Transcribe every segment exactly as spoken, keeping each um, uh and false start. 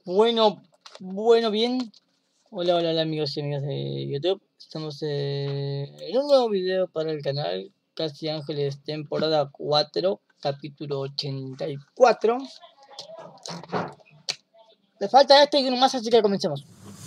Bueno, bueno, bien. Hola, hola, hola amigos y amigas de YouTube. Estamos eh, en un nuevo video para el canal Casi Ángeles, temporada cuatro, capítulo ochenta y cuatro. Le falta este y uno más, así que comencemos.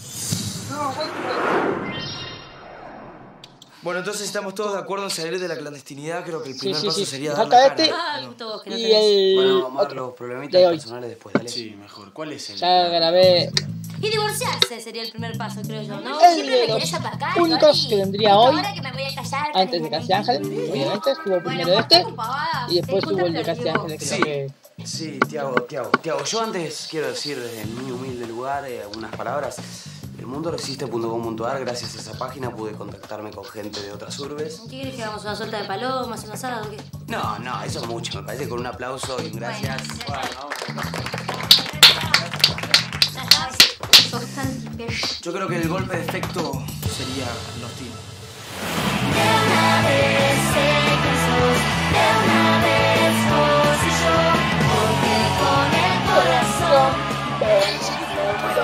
Bueno, entonces estamos todos de acuerdo en salir de la clandestinidad. Creo que el primer sí, sí, paso sí. sería Le dar falta la este cara. Ah, todos, que no y tenés. el Bueno, vamos a ver otro los problemitas de hoy. personales después, dale. Sí, mejor. ¿Cuál es el Ya plan? grabé Y divorciarse sería el primer paso, creo yo, ¿no? el Siempre de me los querés apacar, únicos Loli. que vendría Justo hoy. ahora que me voy a callar, Antes de cariño. Casi Ángeles, obviamente, estuvo Bueno, primero este corta con pavadas, y después eh, hubo el de contame, Casi Diego. Ángeles, que Sí. creo que... Sí, Tiago, Tiago, Tiago. Yo antes quiero decir desde mi humilde lugar eh, algunas palabras. El mundo resiste punto com punto a r, gracias a esa página pude contactarme con gente de otras urbes. ¿Qué querés que hagamos? ¿Una suelta de palomas, un asado o qué? No, no, eso es mucho. Me parece que con un aplauso y un gracias. Bueno, ¿Ya está? Sos tan bien. Yo creo que el golpe de efecto sería los tiros. De una vez sé que sos, de una vez vos y yo, porque con el corazón de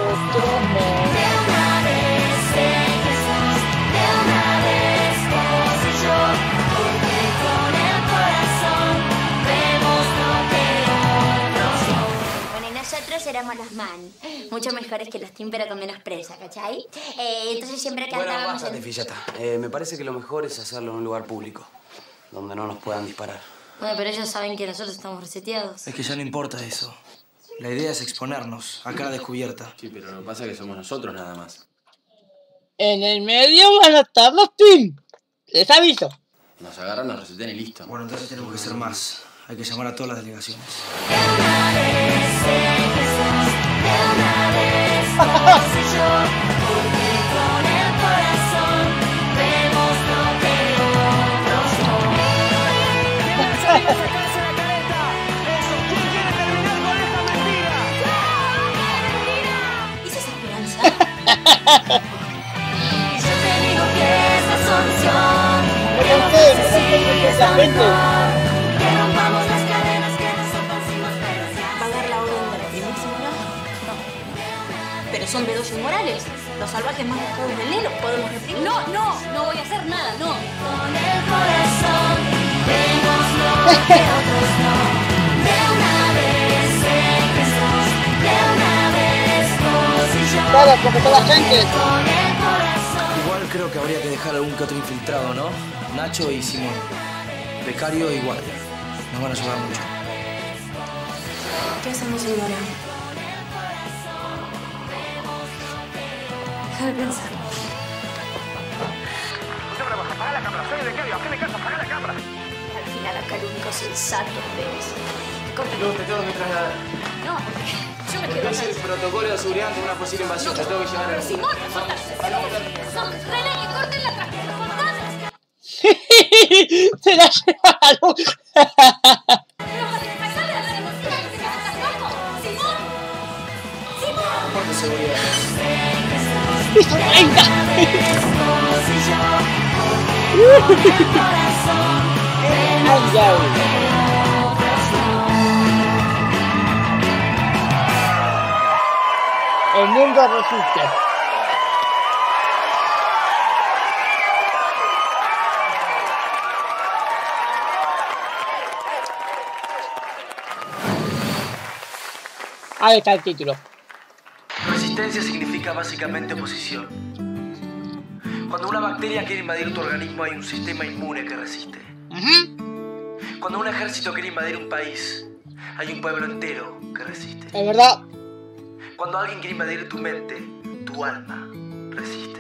una vez sé que sos, de una vez vos y yo, porque con el corazón vemos lo que otros no. Bueno, y nosotros éramos los man, mucho mejores que los Tim, pero con menos presa, ¿cachai? Eh, entonces siempre Bueno, cantábamos... bástate, en- fillata. Eh, me parece que lo mejor es hacerlo en un lugar público, donde no nos puedan disparar. Bueno, pero ellos saben que nosotros estamos reseteados. Es que ya no importa eso. La idea es exponernos, a cara descubierta. Sí, pero lo que pasa es que somos nosotros nada más. En el medio van a estar los Team. Les aviso. Nos agarran, nos resetean y listo. Bueno, entonces tenemos que ser más. Hay que llamar a todas las delegaciones. De una vez sé que sos, de una vez vos y yo, porque con el corazón vemos lo que otros no. ¿Y si es esperanza? Yo te digo que es la solución, No que nos sé, no sé, necesites la gente. amor, que rompamos las cadenas que nos oprimimos, pero ya ¿Va a dar la orden de reprimírsimo, no? No. Pero son de dos inmorales. Los salvajes más oscuros del Nilo podemos reprimir. No, no, no voy a hacer nada, no. con el corazón vemos lo que otros no. De una vez sé que sos, de una vez vos y yo, Claro, porque toda la gente. con el corazón. Igual creo que habría que dejar algún que otro infiltrado, ¿no? Nacho y Simón. Becario y guardia. Nos van a ayudar mucho. ¿Qué hacemos ahora? Déjame pensar. Al final acá el único sensato es... Luz, te tengo que trasladar. No, porque yo me quedo acá. Es el protocolo de seguridad ante una posible invasión. Te tengo que llevar a... Simón, soltate. René, que corten la transmisión. Cortame. Se la llevaron. Pero para que me salga la limusina, que te estás loco. Simón. Simón. Por seguridad. Hizo treinta. Vos y yo, porque con el corazón Ay, ay. El mundo resiste. Ahí está el título. Resistencia significa básicamente oposición. Cuando una bacteria quiere invadir tu organismo hay un sistema inmune que resiste. Cuando un ejército quiere invadir un país hay un pueblo entero que resiste. Es verdad. Cuando alguien quiere invadir tu mente, tu alma resiste.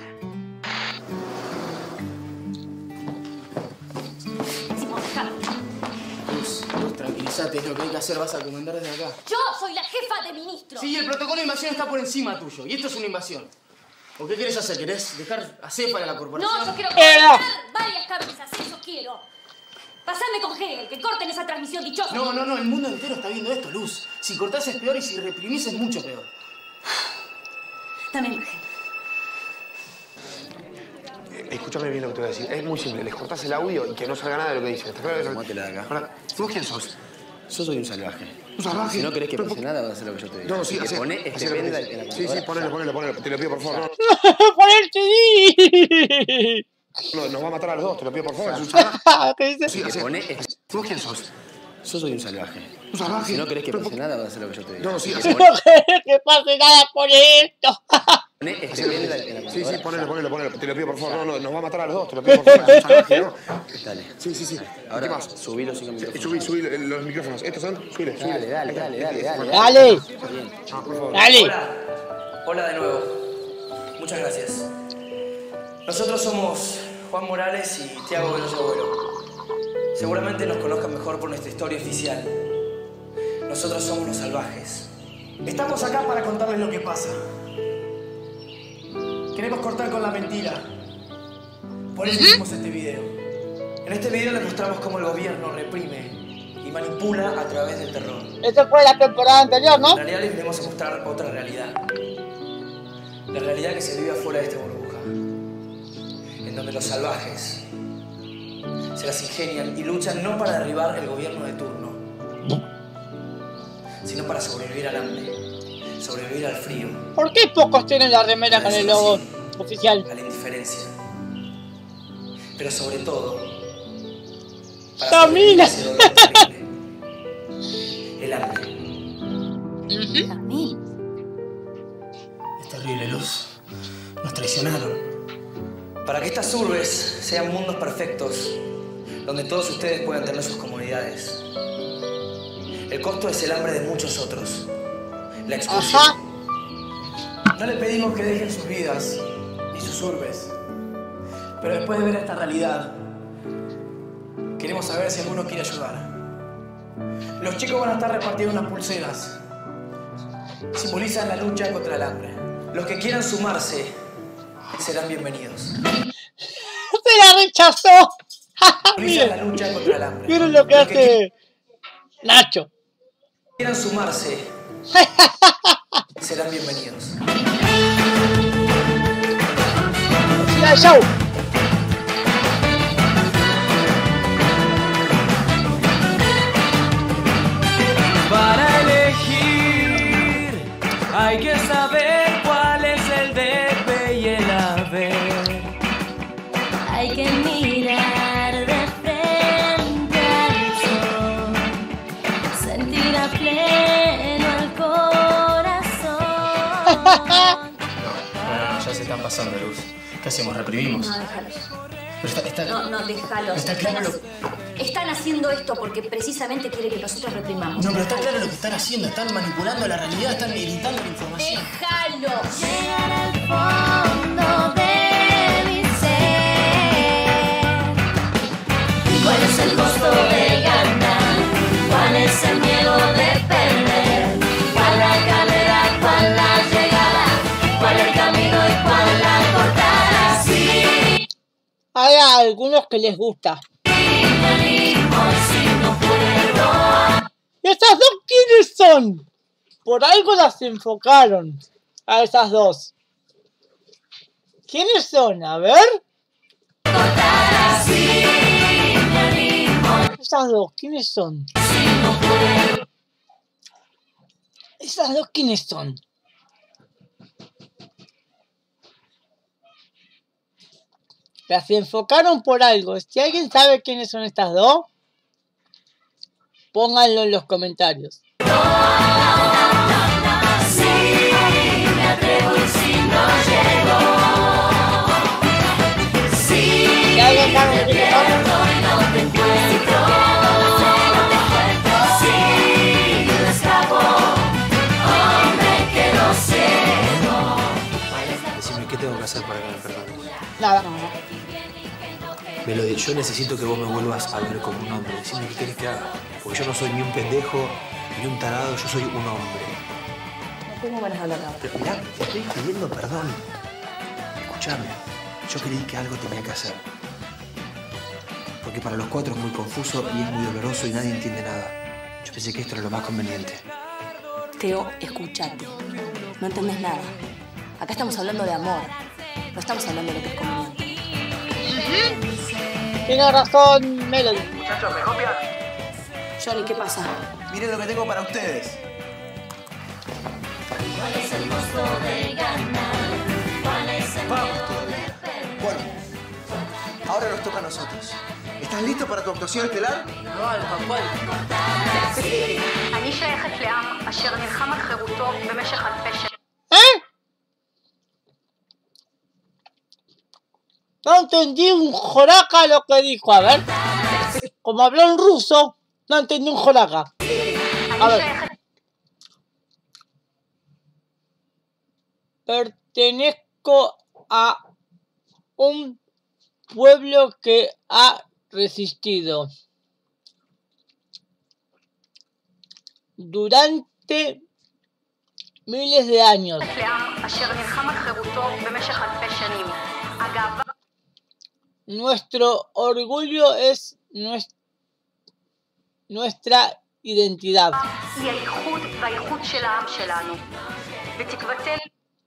Simón, déjame. Luz, Luz, tranquilízate. Es lo que hay que hacer. Vas a comandar desde acá. Yo soy la jefa de ministros. Sí, el protocolo de invasión está por encima tuyo. Y esto es una invasión. ¿O qué querés hacer? ¿Querés dejar a Cepa en la corporación? No, yo quiero Eh, no. cortar varias cabezas, eso quiero. Pasame con Hegel, que corten esa transmisión dichosa. No, no, no, el mundo entero está viendo esto, Luz. Si cortás es peor y si reprimís es mucho peor. Dame imagen. Escúchame bien lo que te voy a decir. Es muy simple. Les cortás el audio y que no salga nada de lo que dicen. ¿Está claro? Tomátela de acá. Ahora, ¿vos quién sos? Yo soy un salvaje. ¿Un salvaje? Si no querés que Pero, pase nada, vas a hacer lo que yo te diga. No, sí, Así que hace- poné hace este lo que pendrive dice. en la Sí, sí, computadora. ponelo, ponelo, ponelo. Te lo pido, por favor. No, ¡Por el C D! no, nos va a matar a los dos, te lo pido, por favor. Es un salvaje. ¿Qué dice? Sí, hace- Poné este... ¿Vos quién sos? Yo soy un salvaje. ¿Un salvaje? Si no querés que Pero, pase nada, vas a hacer lo que yo te diga. No, sí, Así hace- que No querés que pase nada por esto. poné este pendrive en la Sí, computadora. sí, ponelo, ponelo, ponelo. Te lo pido, por favor. No, no, nos va a matar a los dos, te lo pido, por favor. Es un salvaje, ¿no? Dale. Sí, sí, sí. Ahora, ¿Qué más? subí los cinco Sí, micrófonos. subí, subí los los micrófonos. ¿Estos son? Subile, subile. Dale, dale, dale, dale, dale. Dale, Ah, por favor. dale. Hola. Hola de nuevo. Muchas gracias. Nosotros somos Juan Morales y Tiago Veloso Abuelo. Seguramente nos conozcan mejor por nuestra historia oficial. Nosotros somos los salvajes. Estamos acá para contarles lo que pasa. Queremos cortar con la mentira. Por eso hicimos este video. En este video les mostramos cómo el gobierno reprime y manipula a través del terror. Esto fue la temporada anterior, ¿no? En realidad les venimos a mostrar otra realidad. La realidad que se vive afuera de esta burbuja. En donde los salvajes se las ingenian y luchan no para derribar el gobierno de turno, sino para sobrevivir al hambre, sobrevivir al frío, ¿Por qué pocos tienen la remera con el logo oficial? a la indiferencia. Pero sobre todo, para ¡Camina! sobrevivir a ese dolor terrible. El hambre. Fermín. Es terrible, Luz. Nos traicionaron. Para que estas urbes sean mundos perfectos, donde todos ustedes puedan tener sus comodidades. El costo es el hambre de muchos otros. La expulsión. Ajá. No le pedimos que dejen sus vidas ni sus urbes. Pero después de ver esta realidad, queremos saber si alguno quiere ayudar. Los chicos van a estar repartiendo unas pulseras. Simbolizan la lucha contra el hambre. Los que quieran sumarse serán bienvenidos. ¡Se la rechazó! Simbolizan la Miren, lucha contra el hambre. miren lo que Los que hace Nacho. quieran sumarse serán bienvenidos. ¡Ya, chau! Para elegir hay que saber cuál es el debe y el haber. Hay que mirar de frente al sol, sentir a pleno el corazón. Bueno, ya se están pasando, Luz. ¿Qué hacemos? ¿Reprimimos? No, déjalos. Pero está, está... No, no, déjalos. Está Están, claro haci- están haciendo esto porque precisamente quiere que nosotros reprimamos. No, pero está claro lo que están haciendo. Están manipulando la realidad, están editando la información. ¡Déjalos! Llegar al fondo de mi ser. ¿Cuál es el costo de ganar? ¿Cuál es el miedo de perder? ¿Cuál la carrera? ¿Cuál la llegada? ¿Cuál el camino y cuál la cortada? Sí, Hay a algunos que les gusta. me animo si no puedo. ¿Y estas dos quiénes son? Por algo las enfocaron a esas dos. ¿Quiénes son? A ver. Cortada, sí, me animo Esas dos, ¿quiénes son? si no puedo. Esas dos, ¿quiénes son? Las enfocaron por algo. Si alguien sabe quiénes son estas dos, pónganlo en los comentarios. Sí, me atrevo y si no llego. Sí, Si alguien sabe quiénes son, hoy no te encuentro. Sí, me escapo. Hombre, quedo ciego. Decime, ¿qué tengo que hacer para que me perdones? nada. Melody, yo necesito que vos me vuelvas a ver como un hombre. Decime qué querés que haga. Porque yo no soy ni un pendejo, ni un tarado, yo soy un hombre. No tengo ganas de hablar ahora. Pero mirá, te estoy pidiendo perdón. Escúchame, yo creí que algo tenía que hacer. Porque para los cuatro es muy confuso y es muy doloroso y nadie entiende nada. Yo pensé que esto era lo más conveniente. Teo, escúchate. No entendés nada. Acá estamos hablando de amor. No estamos hablando de lo que es conveniente. Tiene razón Melody. Muchachos, ¿me copian? Johnny, ¿qué pasa? Miren lo que tengo para ustedes. ¿Cuál es el costo de ganar? ¿Cuál es el Vamos miedo todavía. de perder? Bueno, ahora nos toca a nosotros. ¿Estás listo para tu actuación estelar? אני שייכת לעם אשר נלחם על חירותו במשך אלפי שנים. ¿Eh? No entendí un joraca lo que dijo, a ver. Como habló en ruso, no entendí un joraca. A אני ver. שייכת... Pertenezco a un pueblo que ha resistido durante miles de años. לעם אשר נלחם על חירותו במשך אלפי שנים. הגאווה Nuestro orgullo es nues- nuestra identidad. היא הייחוד והייחוד של העם שלנו. ותקוותנו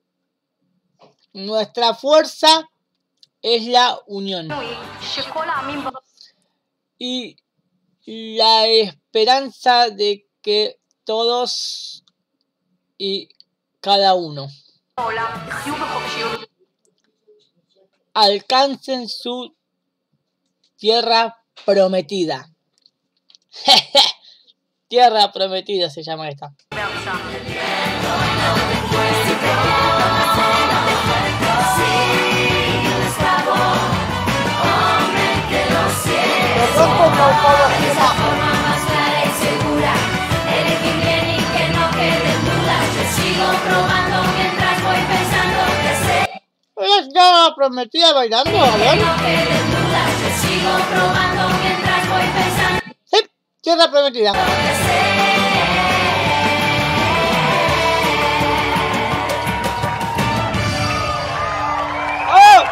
Nuestra fuerza es la unión היא שכל העמים y la esperanza de que todos y cada uno בעולם יחיו בחופשיות alcancen su tierra prometida. Tierra prometida se llama esta. בארצם. forma más clara y segura. Elegir bien y que no queden dudas. Yo sigo probando mientras voy pensando que sé. ¿Es ya prometida bailando? A ver. No queden dudas. Yo sigo probando mientras voy pensando Sí, tierra prometida. que sé. ¡Oh!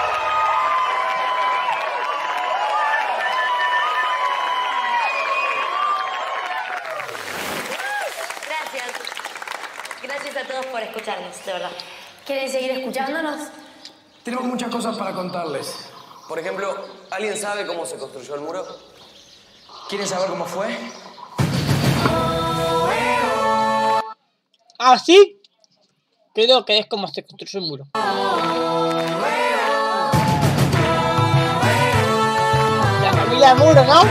Gracias. Gracias a todos por escucharnos, de verdad. ¿Quieren seguir escuchándonos? Tenemos muchas cosas para contarles. Por ejemplo, ¿alguien sabe cómo se construyó el muro? ¿Quieren saber cómo fue? Así creo que es como se construyó el muro. La familia Muro, ¿no?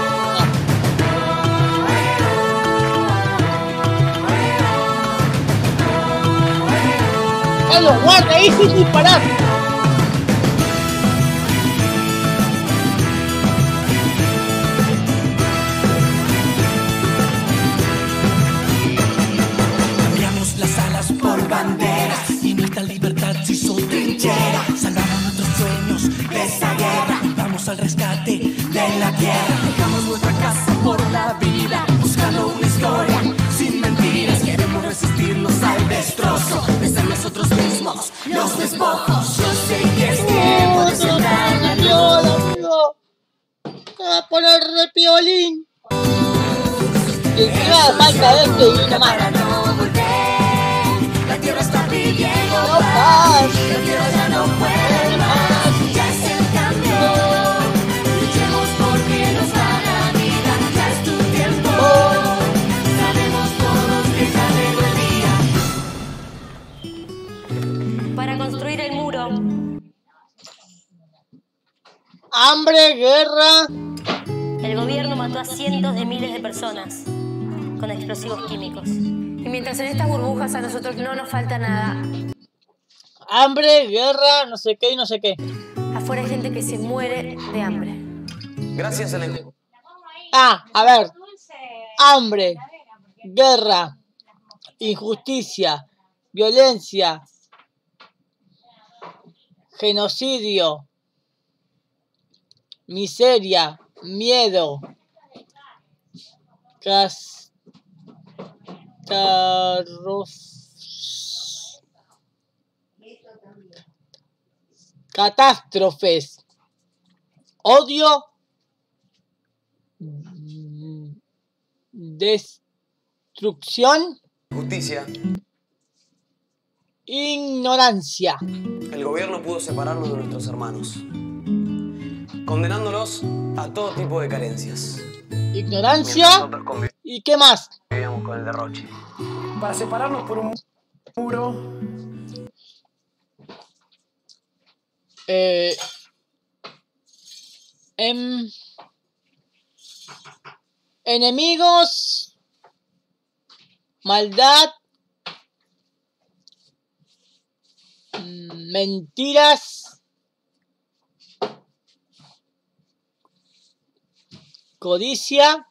Carlos, guarda ahí sin disparar. Cambiamos las alas por banderas y nuestra libertad se hizo trinchera. Salvamos nuestros sueños de esa guerra. Vamos al rescate de la tierra. Dejamos nuestra casa por la vida, buscando una historia sin mentiras. Queremos resistirnos al destrozo de ser nosotros mismos los despojos. Yo sé que es tiempo de sembrar la Dios, amigo. Me va a poner de piolín. Y encima falta de este y una Para más. no volver, la tierra está pidiendo No paz. paz. La tierra ya no puede más, ya es el cambio. Luchemos porque nos da la vida, ya es tu tiempo. Sabemos todos que ya llegó el día. Para construir el muro, Hambre, guerra. el gobierno mató a cientos de miles de personas con explosivos químicos. Y mientras en estas burbujas a nosotros no nos falta nada, Hambre, guerra, no sé qué y no sé qué. afuera hay gente que se muere de hambre. Gracias a la... Ah, a ver. Hambre, guerra, injusticia, violencia, genocidio, miseria, miedo, castarros- catástrofes, odio, destrucción, Justicia. ignorancia. El gobierno pudo separarnos de nuestros hermanos, condenándolos a todo tipo de carencias. Ignorancia Mientras nosotros convi- ¿Y qué más? Vivíamos con el derroche. Para separarnos por un muro. Eh, em, enemigos, maldad, mentiras, codicia,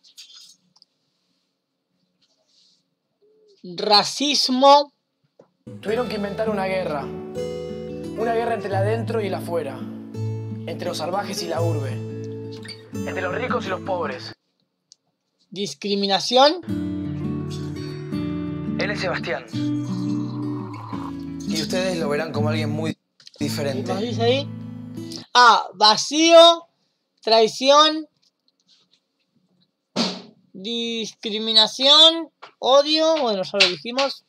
racismo. Tuvieron que inventar una guerra. Una guerra entre el adentro y el afuera. Entre los salvajes y la urbe. Entre los ricos y los pobres. Discriminación. Él es Sebastián. Y ustedes lo verán como alguien muy diferente. ¿Qué dice ahí? Ah, vacío, traición, discriminación, odio, bueno, ya lo dijimos.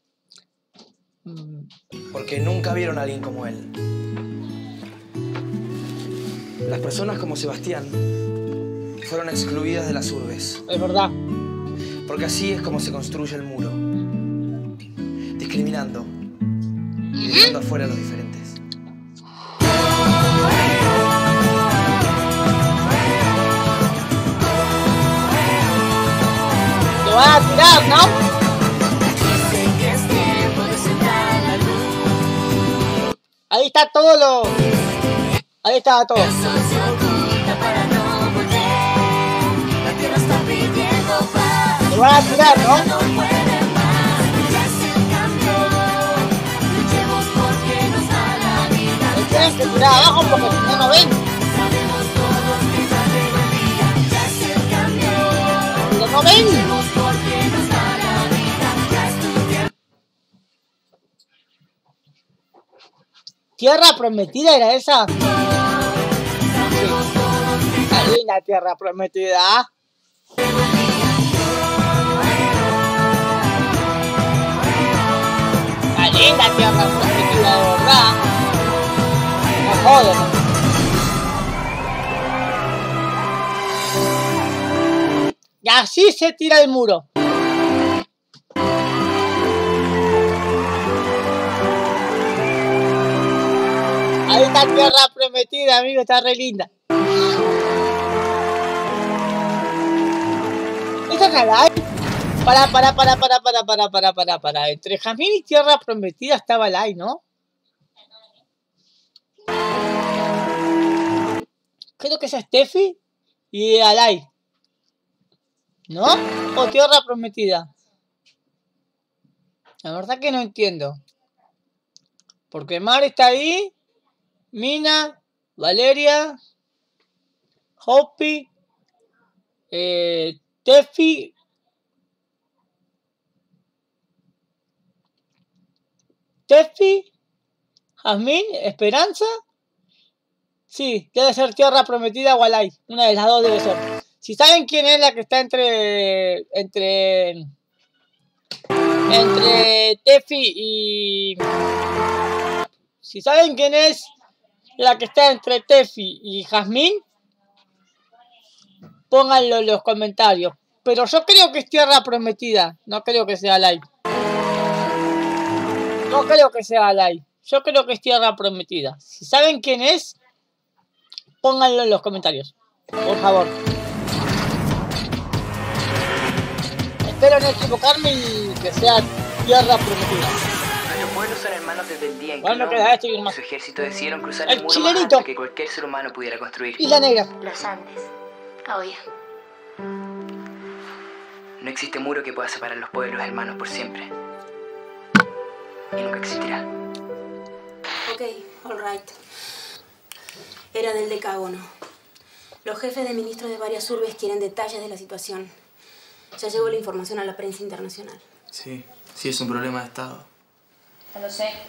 Porque nunca vieron a alguien como él. Las personas como Sebastián fueron excluidas de las urbes. Es verdad. Porque así es como se construye el muro. Discriminando. Y dejando afuera a los diferentes. Lo van a tirar, ¿no? Ahí está todo lo... Ahí está todo. Lo van a tirar, ¿no? Lo tienen que tirar abajo porque si no, no ven. Pero no ven. ¿Tierra prometida era esa? Sí. Ahí la tierra prometida. La linda tierra prometida, de verdad. No joden. Y así se tira el muro. Ahí está tierra prometida, amigo, está re linda. ¿Esta es la live? Para, para, para, para, para, para, para, para, para. Entre Jazmín y tierra prometida estaba live, ¿no? Creo que es Steffi y Alay. ¿No? ¿O tierra prometida? La verdad que no entiendo. Porque Mar está ahí. Mina, Valeria, Hopi, eh, Tefi, Tefi, Jazmín, Esperanza. Sí, debe ser tierra prometida o Alay. Una de las dos debe ser. Si saben quién es la que está entre entre entre Tefi y si saben quién es la que está entre Tefi y Jazmín, pónganlo en los comentarios. Pero yo creo que es tierra prometida. No creo que sea live. No creo que sea live. Yo creo que es tierra prometida. Si saben quién es, pónganlo en los comentarios. Por favor. Espero no equivocarme y que sea tierra prometida. Los pueblos son hermanos desde el día en que Bueno, un queda hombre esto y y más. su ejército decidieron cruzar El el muro chilenito. más alto que cualquier ser humano pudiera construir. Y la negra. Los Andes. Obvio. No existe muro que pueda separar los pueblos hermanos por siempre. Y nunca existirá. Ok, all right. Era del Decágono. Los jefes de ministros de varias urbes quieren detalles de la situación. Ya llegó la información a la prensa internacional. Sí, sí es un problema de Estado. Ya lo sé.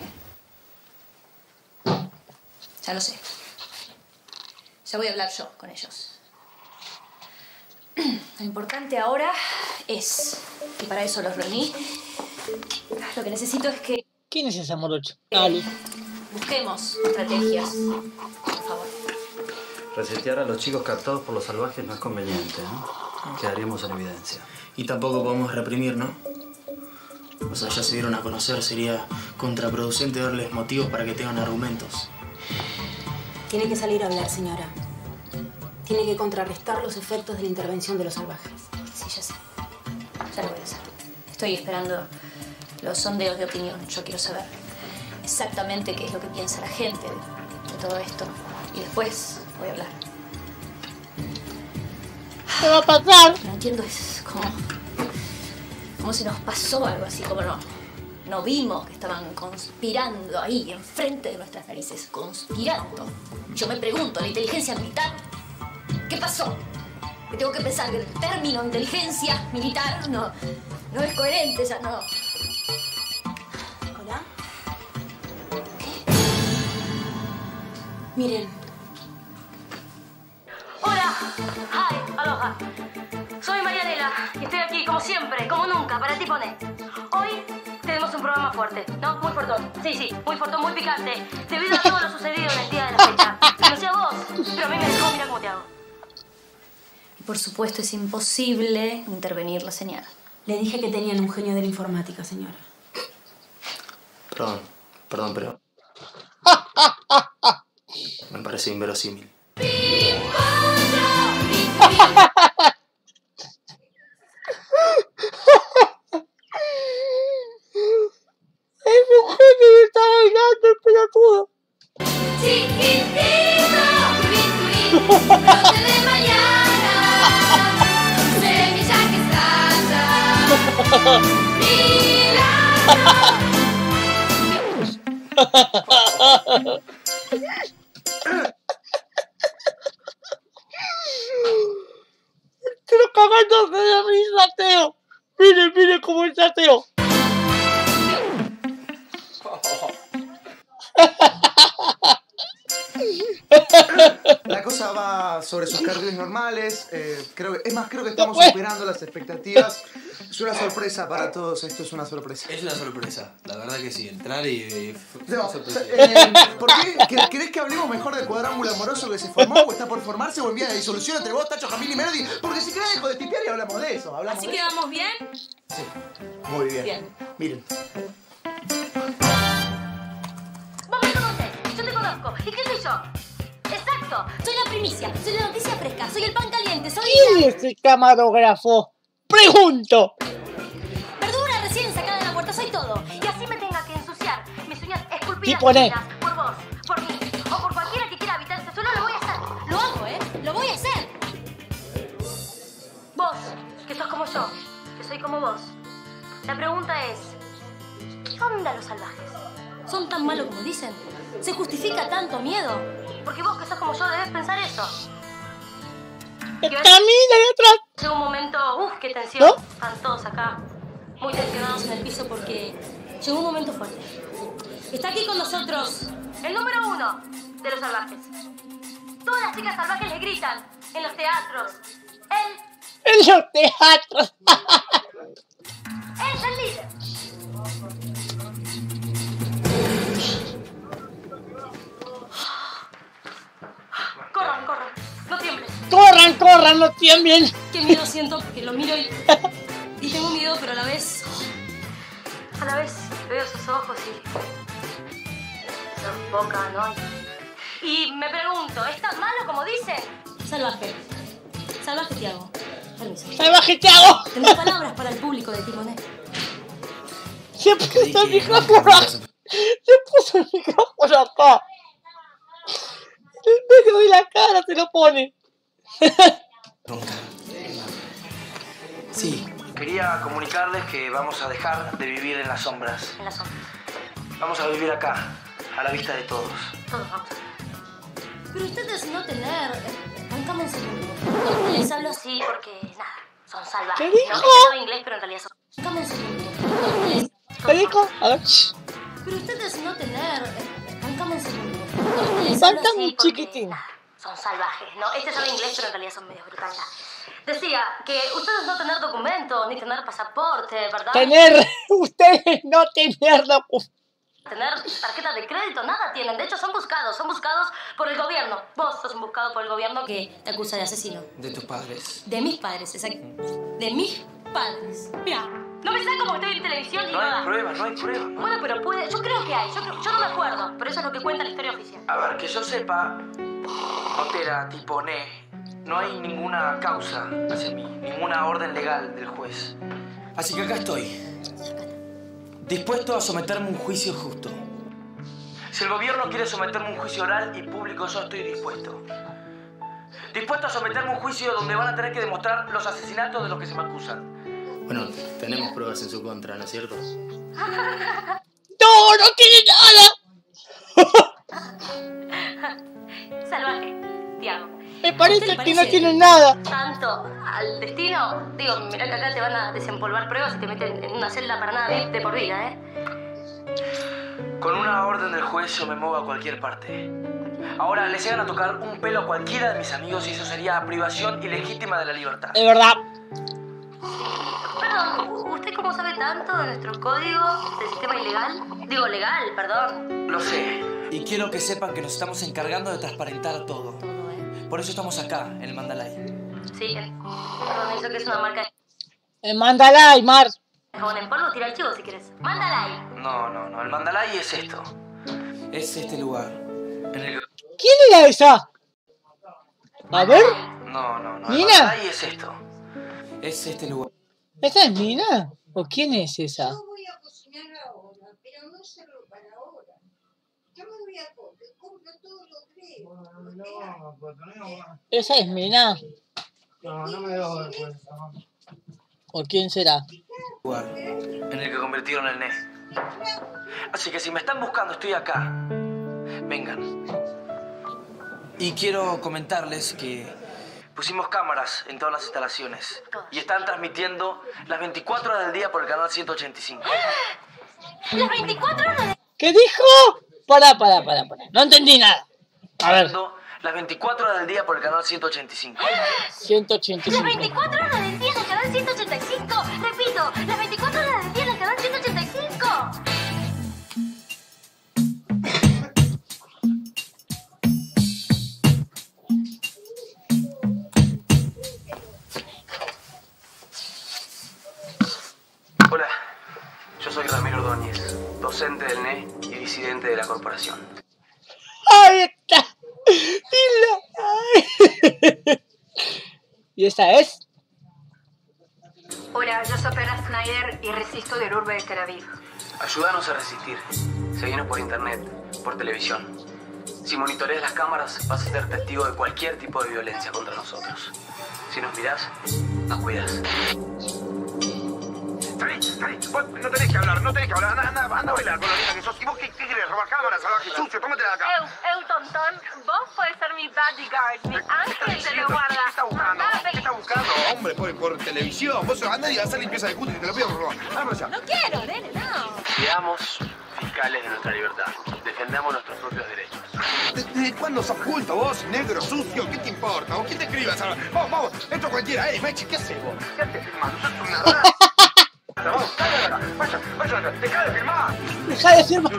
Ya lo sé. Ya voy a hablar yo con ellos. Lo importante ahora es, y para eso los reuní, lo que necesito es que ¿Quién es esa morocha? Dale. busquemos estrategias. Por favor. Resetear a los chicos captados por los salvajes no es conveniente, ¿no? quedaríamos en evidencia. Y tampoco podemos reprimir, ¿no? O sea, ya se dieron a conocer, sería contraproducente darles motivos para que tengan argumentos. Tiene que salir a hablar, señora. Tiene que contrarrestar los efectos de la intervención de los salvajes. Sí, ya sé. Ya lo voy a hacer. Estoy esperando los sondeos de opinión. Yo quiero saber exactamente qué es lo que piensa la gente de, de todo esto. Y después voy a hablar. ¿Qué va a pasar? No entiendo, es como... como si nos pasó algo así, como no... no vimos que estaban conspirando ahí, enfrente de nuestras narices. Conspirando. Yo me pregunto, ¿la inteligencia militar? ¿Qué pasó? Que tengo que pensar que el término inteligencia militar no, no es coherente, ya no. ¿Hola? ¿Qué? Miren. Hola. Hi. Aloha. Soy Marianela y estoy aquí, como siempre, como nunca, para ti poner. Hoy tenemos un programa fuerte, ¿no? Muy fuertón. Sí, sí, muy fuertón, muy picante. Debido a todo lo sucedido en el día de la fecha. No sé a vos, pero a mí me dejó, mira cómo te hago. Y por supuesto es imposible intervenir la señal. Le dije que tenían un genio de la informática, señora. Perdón, perdón, pero... me parece inverosímil. Es un genio que está bailando el pelotudo. Chiquitito, brote de mañana, semilla que estalla, milagro. Pero cagándose de risa, Teo. Mire, mire cómo está Teo. La cosa va sobre sus carriles normales. Eh, creo que, es más, creo que estamos superando las expectativas. Es una sorpresa para todos. Esto es una sorpresa. Es una sorpresa, la verdad que sí. Entrar y... y no, eh, ¿por qué? ¿Querés que hablemos mejor del cuadrángulo amoroso que se formó o está por formarse o en vía de disolución entre vos, Tacho, Jamil y Melody? Porque si querés dejo de tipear y hablamos de eso. Hablamos ¿Así de quedamos bien? Sí, muy bien. Bien. Miren. Vos me conoces, yo te conozco. ¿Y qué soy yo? Exacto, soy la primicia, soy la noticia fresca, soy el pan caliente, soy... ¿Quién es el camarógrafo? Pregunto. Verdura recién sacada de la puerta, soy todo. Y así me tenga que ensuciar mis uñas esculpidas Tipo divinas, por vos, por mí, o por cualquiera que quiera habitar este suelo, lo voy a hacer. Lo hago, ¿eh? Lo voy a hacer. Vos, que sos como yo, que soy como vos. La pregunta es, ¿qué onda los salvajes? ¿Son tan malos como dicen? ¿Se justifica tanto miedo? Porque vos que sos como yo debes pensar eso. ¡Camina ahí atrás! Llega un momento, uff, qué tensión. ¿No? Están todos acá muy tensionados en el piso porque llegó un momento fuerte. Está aquí con nosotros el número uno de los salvajes. Todas las chicas salvajes le gritan en los teatros. Él, En los teatros. él es el líder. Corran, corran, no tiemblen. Corran, corran, no tiemblen. Qué miedo siento, porque lo miro y, y tengo miedo, pero a la vez... A la vez veo sus ojos y... su boca, ¿no? Y, y me pregunto, ¿es tan malo como dicen? Salvaje. Salvaje te hago. Permiso. Salvaje te hago. Tenés palabras para el público de Timoné. Se puso el micrófono. Se puso el micrófono acá. En medio de la cara se lo pone. Sí. Quería comunicarles que vamos a dejar de vivir en las sombras. En las sombras. Vamos a vivir acá, a la vista de todos. Todos vamos. Pero ustedes no tener... Bancame un segundo. Les hablo así porque, nada, son salvajes. ¿Qué ¿no? dijo? Es que saben inglés, pero en realidad son... Bancame un segundo. Les... ¿Qué dijo? A ver. Pero ustedes no tener... Bancame un segundo. Falta un chiquitín. Son salvajes, ¿no? Este sabe inglés, pero en realidad son medio brutales. Decía que ustedes no tener documento ni tener pasaporte, ¿verdad? Tener. Ustedes no tener documento. tener tarjetas de crédito, nada tienen. De hecho, son buscados, son buscados por el gobierno. Vos sos un buscado por el gobierno que te acusa de asesino. De tus padres. De mis padres, exacto. De mis padres. Mira, no me como que estoy en televisión y No hay nada. pruebas, no hay pruebas. Bueno, pero puede... Yo creo que hay. Yo, creo- yo no me acuerdo, pero eso es lo que cuenta la historia oficial. A ver, que yo sepa, Otera, tipo Ne, no hay ninguna causa hacia mí, ninguna orden legal del juez. Así que acá estoy. Dispuesto a someterme a un juicio justo. Si el gobierno quiere someterme a un juicio oral y público, yo estoy dispuesto. Dispuesto a someterme a un juicio donde van a tener que demostrar los asesinatos de los que se me acusan. Bueno, tenemos pruebas en su contra, ¿no es cierto? ¡No, no tiene nada! Salvaje, Tiago. Me parece que no tiene nada. Tanto al destino. Digo, mirá que acá te van a desempolvar pruebas y te meten en una celda para nada de, de por vida, ¿eh? Con una orden del juez yo me muevo a cualquier parte. Ahora, les llegan a tocar un pelo a cualquiera de mis amigos y eso sería privación ilegítima de la libertad. Es verdad. Perdón, ¿usted cómo sabe tanto de nuestro código del sistema ilegal? Digo, legal, perdón. Lo sé. Y quiero que sepan que nos estamos encargando de transparentar todo. Por eso estamos acá, en el Mandalay. Sí, eh, perdón, eso que es una marca El Mandalay, Mar. de jabón en polvo, tira el chivo si quieres. ¡Mándala ahí! No, no, no. El Mandalay es esto. Es este lugar. En el... ¿Quién era esa? A ver. No, no, no. El ¿Nina? Mandalay es esto. Es este lugar. ¿Esa es Nina? ¿O quién es esa? Voy a cocinar ahora, pero no solo para ahora. Yo me voy a comer, compro todo lo que veo. ¿Esa es Mina? No, no me doy vergüenza. ¿O quién será? En el que convirtieron el N E S. Así que si me están buscando, estoy acá. Vengan. Y quiero comentarles que pusimos cámaras en todas las instalaciones y están transmitiendo las veinticuatro horas del día por el canal ciento ochenta y cinco. ¿Las veinticuatro horas de... ¿Qué dijo? Pará, pará, pará, pará. No entendí nada. A ver. Las veinticuatro horas del día por el canal ciento ochenta y cinco. ciento ochenta y Las cinco. veinticuatro horas del día en el canal ciento ochenta y cinco. Repito, las veinticuatro horas del día en el canal ciento ochenta y cinco. Hola, yo soy Ramiro Ordóñez, docente del N E y disidente de la corporación. ¡Ahí está! Y, la... ¿Y esa es? Hola, yo soy Pera Snyder y resisto del urbe de Tel Aviv. Ayúdanos a resistir. Seguinos por internet, por televisión. Si monitoreas las cámaras, vas a ser testigo de cualquier tipo de violencia contra nosotros. Si nos mirás, nos cuidas. Salí, salí. Vos no tenés que hablar, no tenés que hablar. Anda, anda, anda a bailar con la nena que sos. ¿Y vos qué, qué querés? ¿Robar cámaras, salvaje, sucio? Tómatela de acá. Eu, eu, tontón, vos podés ser mi bodyguard, mi ángel de la guarda. ¿Qué está buscando? ¿Qué está buscando? Hombre, por, por televisión. Vos andá y hacer limpieza de cutis y te lo pido por favor. Anda para allá. No quiero, nene, no. Seamos fiscales de nuestra libertad. Defendamos nuestros propios derechos. ¿Desde cuándo sos culto vos, negro, sucio? ¿Qué te importa? ¿O quién te escribe? Vamos, vamos. Esto cualquiera. Ey, Mechi, ¿qué haces vos? ¿Qué haces filmando? ¡Sos una rata! Vamos, dale de acá. Vaya, vaya de acá. ¡Deja de filmar! Deja de firmar.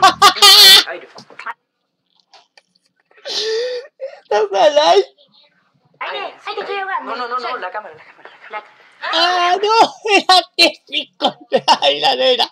¿Estás mal ahí? Ay, ay, te estoy ahogando. No, no, no, no, la cámara, la cámara. La... ¡Ah, no! Era típico. ¡Ay, la nena!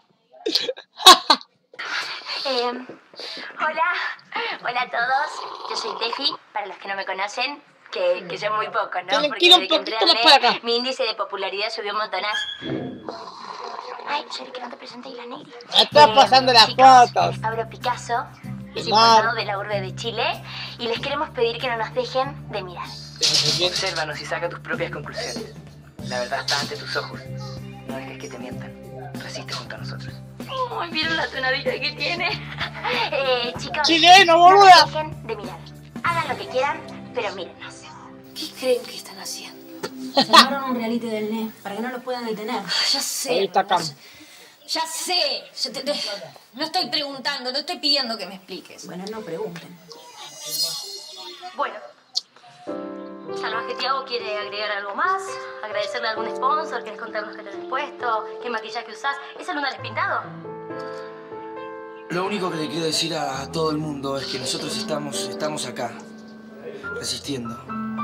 Eh, hola, hola a todos. Yo soy Tefi, para los que no me conocen, que, que son muy pocos, ¿no? Tranquilo, Porque desde un que entré poquito a más para acá. Net, mi índice de popularidad subió un montonazo. Ay, sorry que no te presenté, la Negri. Está pasando las fotos. Abro Picasso, es Mar. importado de la urbe de Chile, y les queremos pedir que no nos dejen de mirar. Obsérvanos y saca tus propias conclusiones. La verdad está ante tus ojos. No dejes que te mientan. Resiste junto a nosotros. Ay, ¿vieron la tonadita que tiene? Eh, chicos, Chileno, no boluda. nos dejen de mirar. Hagan lo que quieran, pero mírennos. ¿Qué creen que están haciendo? Se armaron un reality del N E S para que no los puedan detener. Ya sé. Ahí está Cam. Ya sé. Ya te- te- no estoy preguntando, no estoy pidiendo que me expliques. Bueno, no pregunten. Bueno. Salvaje Tiago quiere agregar algo más, agradecerle a algún sponsor, querés contarnos qué te has puesto, qué maquillaje usás. ¿Es el lunar pintado? Lo único que le quiero decir a todo el mundo es que nosotros estamos, estamos acá, resistiendo.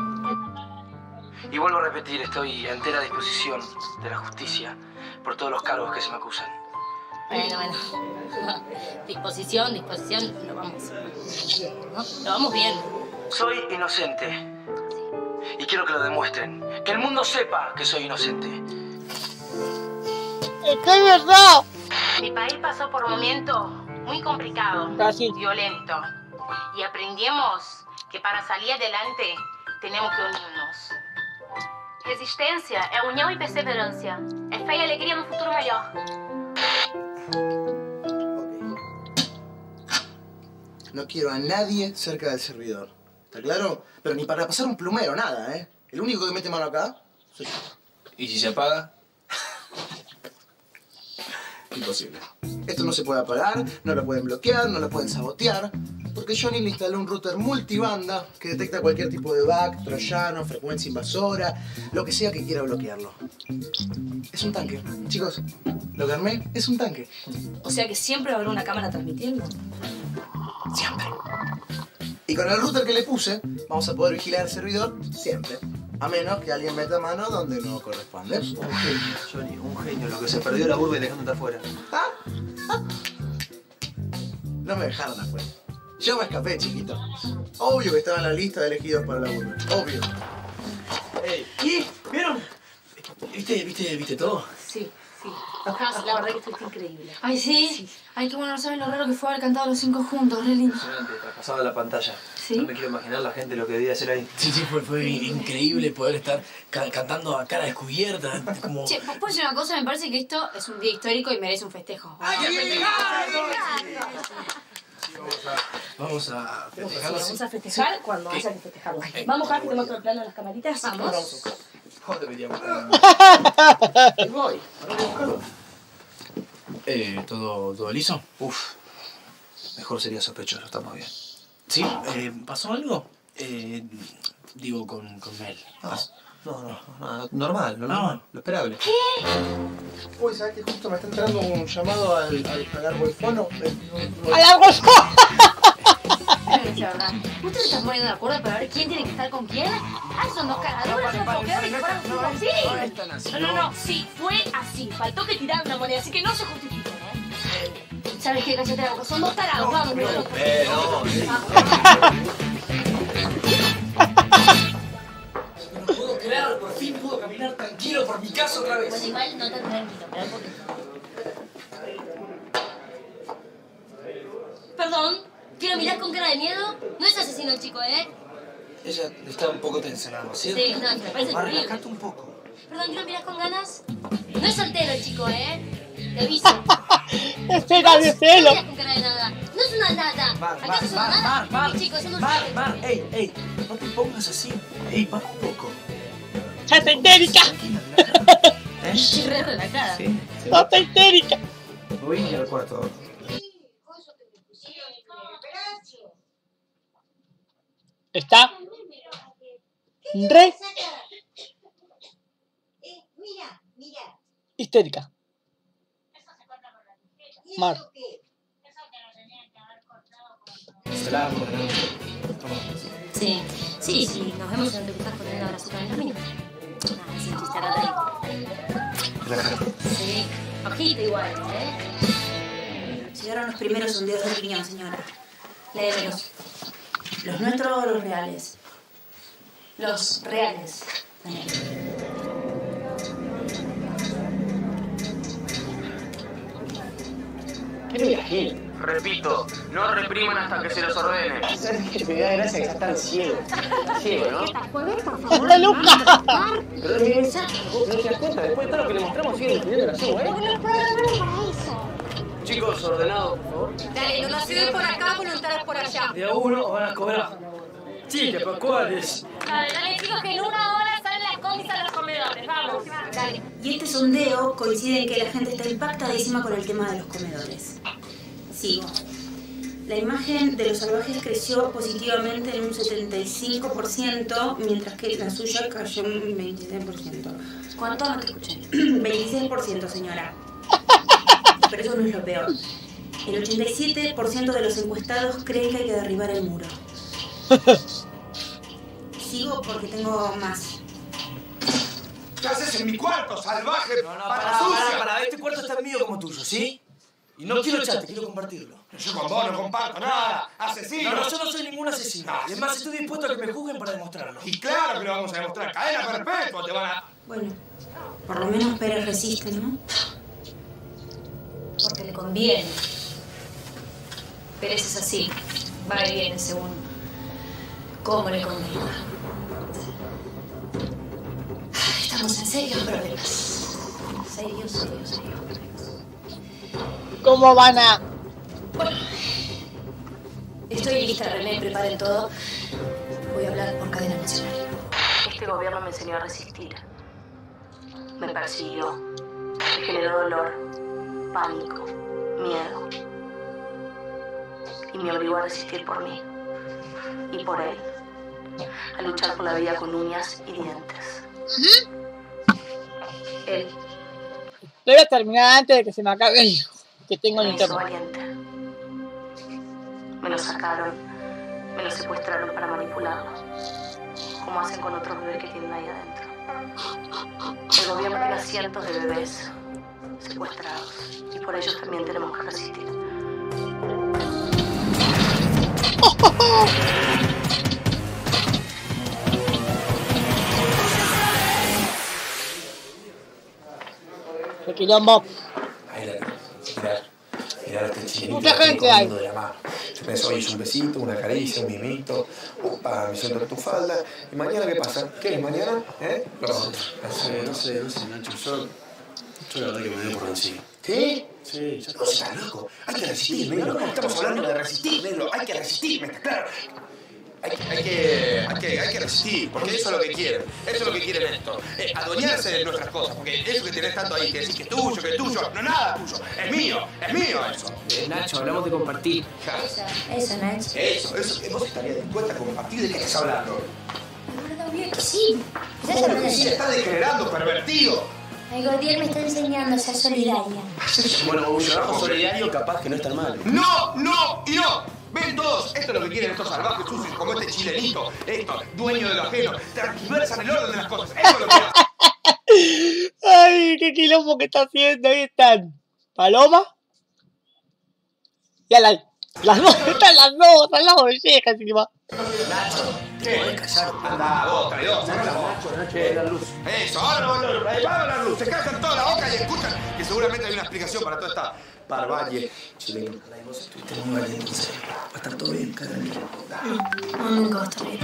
Y vuelvo a repetir, estoy a entera disposición de la justicia por todos los cargos que se me acusan. Bueno, bueno. Disposición, disposición, lo vamos. ¿No? Lo vamos bien. Soy inocente. Y quiero que lo demuestren. Que el mundo sepa que soy inocente. ¡Es que es verdad! Mi país pasó por momentos muy complicados, violentos. Y aprendimos que para salir adelante tenemos que unirnos. Resistência é união e perseverança. É fé e alegria no futuro melhor. No quiero a nadie cerca del servidor. ¿Está claro? Pero ni para pasar un plumero, nada, ¿eh? El único que mete mano acá soy yo. ¿Y si se apaga? Imposible. Esto no se puede apagar, no lo pueden bloquear, no lo pueden sabotear, porque Johnny le instaló un router multibanda que detecta cualquier tipo de bug, troyano, frecuencia invasora, lo que sea que quiera bloquearlo. Es un tanque. Chicos, lo que armé es un tanque. O sea que siempre va a haber una cámara transmitiendo. Siempre. Y con el router que le puse, vamos a poder vigilar el servidor siempre. A menos que alguien meta mano donde no corresponde. Un genio, Johnny, un genio. Lo que se perdió la urbe dejándote afuera. ¿Ah? ¿Ah? No me dejaron afuera. Yo me escapé, chiquito. Obvio que estaba en la lista de elegidos para la urbe. Obvio. Ey, ¿y? ¿Vieron? ¿Viste, viste, viste todo? Sí, sí. Has, la verdad que estuviste increíble. Ay, ¿sí? Sí. Ay, qué bueno, no saben lo raro que fue haber cantado los cinco juntos, re lindo. Impresionante, traspasado la pantalla. ¿Sí? No me quiero imaginar la gente lo que debía hacer ahí. Sí, sí, fue, fue increíble poder estar ca cantando a cara descubierta, como... Che, ¿puedo decir una cosa? Me parece que esto es un día histórico y merece un festejo. ¡Ay, qué festejar! Vamos a Vamos festejarlo. a, vamos a festejar Sí. cuando ¿Qué? haya que festejarlo. Vamos, Javi, te muestro el plano de las camaritas. Vamos. ¿Cómo deberíamos? Ahí voy. Eh, ¿todo, ¿Todo liso? Uf, mejor sería sospechoso, estamos bien. ¿Sí? Eh, ¿Pasó algo? Eh, digo, con, con Mel. No, no, no, no, normal, lo, No. normal, lo esperable. Uy, ¿sabes que justo me está entrando un llamado al, al, al arbolfono? ¡Al arbolfono! ¿Ustedes se están poniendo de acuerdo para ver quién tiene que estar con quién? Ah, son dos caraduras, son coqueadores que fueron fútbol. Sí. No, no, no, sí, fue así. Faltó que tiraran una moneda, así que no se justifiquen, ¿eh? ¿Sabes qué? Cállate la boca. Son dos tarados, vamos, No, boludo. pero... No puedo creer, por fin puedo caminar tranquilo por mi casa otra vez. Bueno, igual no tan tranquilo, espera un poquito. Perdón, ¿quiero mirar con cara de miedo? No es asesino el chico, ¿eh? Ella está un poco tensa, ¿no? ¿Cierto? Sí, no, me parece Va, terrible. relajate un poco. Perdón, ¿quiero mirar con ganas? No es soltero el chico, ¿eh? Te aviso. ¡Espera de celo! No miras con cara de nada. No es una nada. Mar, ¿Acaso es una Mar, nada? Mar, Mar, Mi chico, somos Mar, ustedes. Mar, ey, ey, no te pongas así. Ey, baja un poco. ¡Ya está histérica! ¿Eh? Estoy re relajada. Sí, sí. ¡Ya está histérica! Voy al cuarto. Está re Eh, mira, mira. histérica. ¿Y Mar. eso qué? Sí, sí, sí. Nos vemos en donde estás poniendo ahora azúcar en el camino. Nada, sin chistar Sí, ojito igual, ¿eh? Llegaron los primeros sondeos de opinión, señora. Léelos. Los nuestros o los reales. Los reales. ¿Qué te imaginas? Repito, no repriman hasta que se los ordene. ¿Sabes qué? Me da gracia que ya están ciegos. Ciego, ¿no? ¡Está loca! Pero miren, no te das cuenta, después de todo lo que le mostramos sigue defendiendo la suya, ¿eh? Chicos, ordenados, por favor. Dale, donaciones por acá, voluntarios por allá. De a uno van a cobrar. Chicas, ¿pero cuáles? Dale, dale, chicos, que en una hora salen las combis a los comedores. Vamos. Dale. Y este sondeo coincide en que la gente está impactadísima con el tema de los comedores. Sigo. La imagen de los salvajes creció positivamente en un setenta y cinco por ciento, mientras que la suya cayó en un veintiséis por ciento. ¿Cuánto? No te escuché. veintiséis por ciento, señora. Pero eso no es lo peor. El ochenta y siete por ciento de los encuestados creen que hay que derribar el muro. Sigo porque tengo más. ¿Qué haces en mi cuarto, salvaje? No, no, pará, pará, pará. Este cuarto es tan mío como tuyo, ¿sí? Y no quiero echarte, quiero compartirlo. Yo con vos no comparto nada, asesino. No, no, yo no soy ningún asesino. Y es más, estoy dispuesto a que me juzguen para demostrarlo. Y claro que lo vamos a demostrar. Cadena perpetua te van a... Bueno, por lo menos Pérez resiste, ¿no? Porque le conviene. Pérez es así. Va y viene según cómo le convenga. Estamos en serios problemas. Serios, serios, serios. ¿Cómo van a...? Bueno, estoy lista, René, preparen todo. Voy a hablar por cadena nacional. Este gobierno me enseñó a resistir. Me persiguió. Me generó dolor, pánico, miedo. Y me obligó a resistir por mí. Y por él. A luchar por la vida con uñas y dientes. Él. Lo voy a terminar antes de que se me acabe el... que tengo el me hizo internet. valiente. Me lo sacaron. Me lo secuestraron para manipularlo. Como hacen con otros bebés que tienen ahí adentro. El gobierno tiene a cientos de bebés secuestrados. Y por ellos también tenemos que resistir. El quilombo. Ahí la tenés. Mirá, mirá a este chilenito. Mucha gente hay. De la mano. Yo pienso, hoy es un besito, una caricia, un mimito. Upa, me siento en tu falda. ¿Y mañana qué pasa? ¿Qué es mañana? ¿Eh? No, no sé, no sé, no sé, Nacho. Yo, yo la verdad que me doy por vencido. ¿Qué? Sí, ya no seas loco. Hay que resistir, negro. Estamos hablando de resistir, negro. Hay que resistir, ¿me está claro? Hay, hay, que, hay, que, hay que resistir, porque eso es lo que quieren. Eso es lo que quieren esto. Eh, adueñarse de nuestras cosas, porque eso que tenés tanto ahí, que decís que es tuyo, que es tuyo, no nada tuyo. Es mío, es mío eso. Eh, Nacho, hablamos de compartir. Eso, eso, Nacho. Eso, eso, que vos estarías dispuesta a compartir. ¿De qué estás hablando? La verdad, obvio que sí. ¿Estás ¿Cómo hablando que de sí? eso? Estás degenerando, pervertido. El gobierno me está enseñando a ser solidaria. Bueno, un trabajo solidario capaz que no es tan malo. No, no y no. Ven todos, esto es lo que quieren estos salvajes sucios como este chilenito, esto, dueño de lo ajeno, transversan el orden de las cosas, eso es lo que hacen. Ay, qué quilombo que está haciendo. Ahí están Paloma. Ya la, las dos, están las dos, al lado de Yeja encima. Nacho, ¿qué? Podés callar. Anda, vos, traidor, saca la voz. Nacho, Nacho, la luz. Eso, ahora no, no, no, ahí va la luz, se callan toda la boca y escuchan que seguramente hay una explicación para toda esta barbarie. Chileno, vos estuviste muy valiente, en serio. Va a estar todo bien, caramba. No, nunca va a estar bien.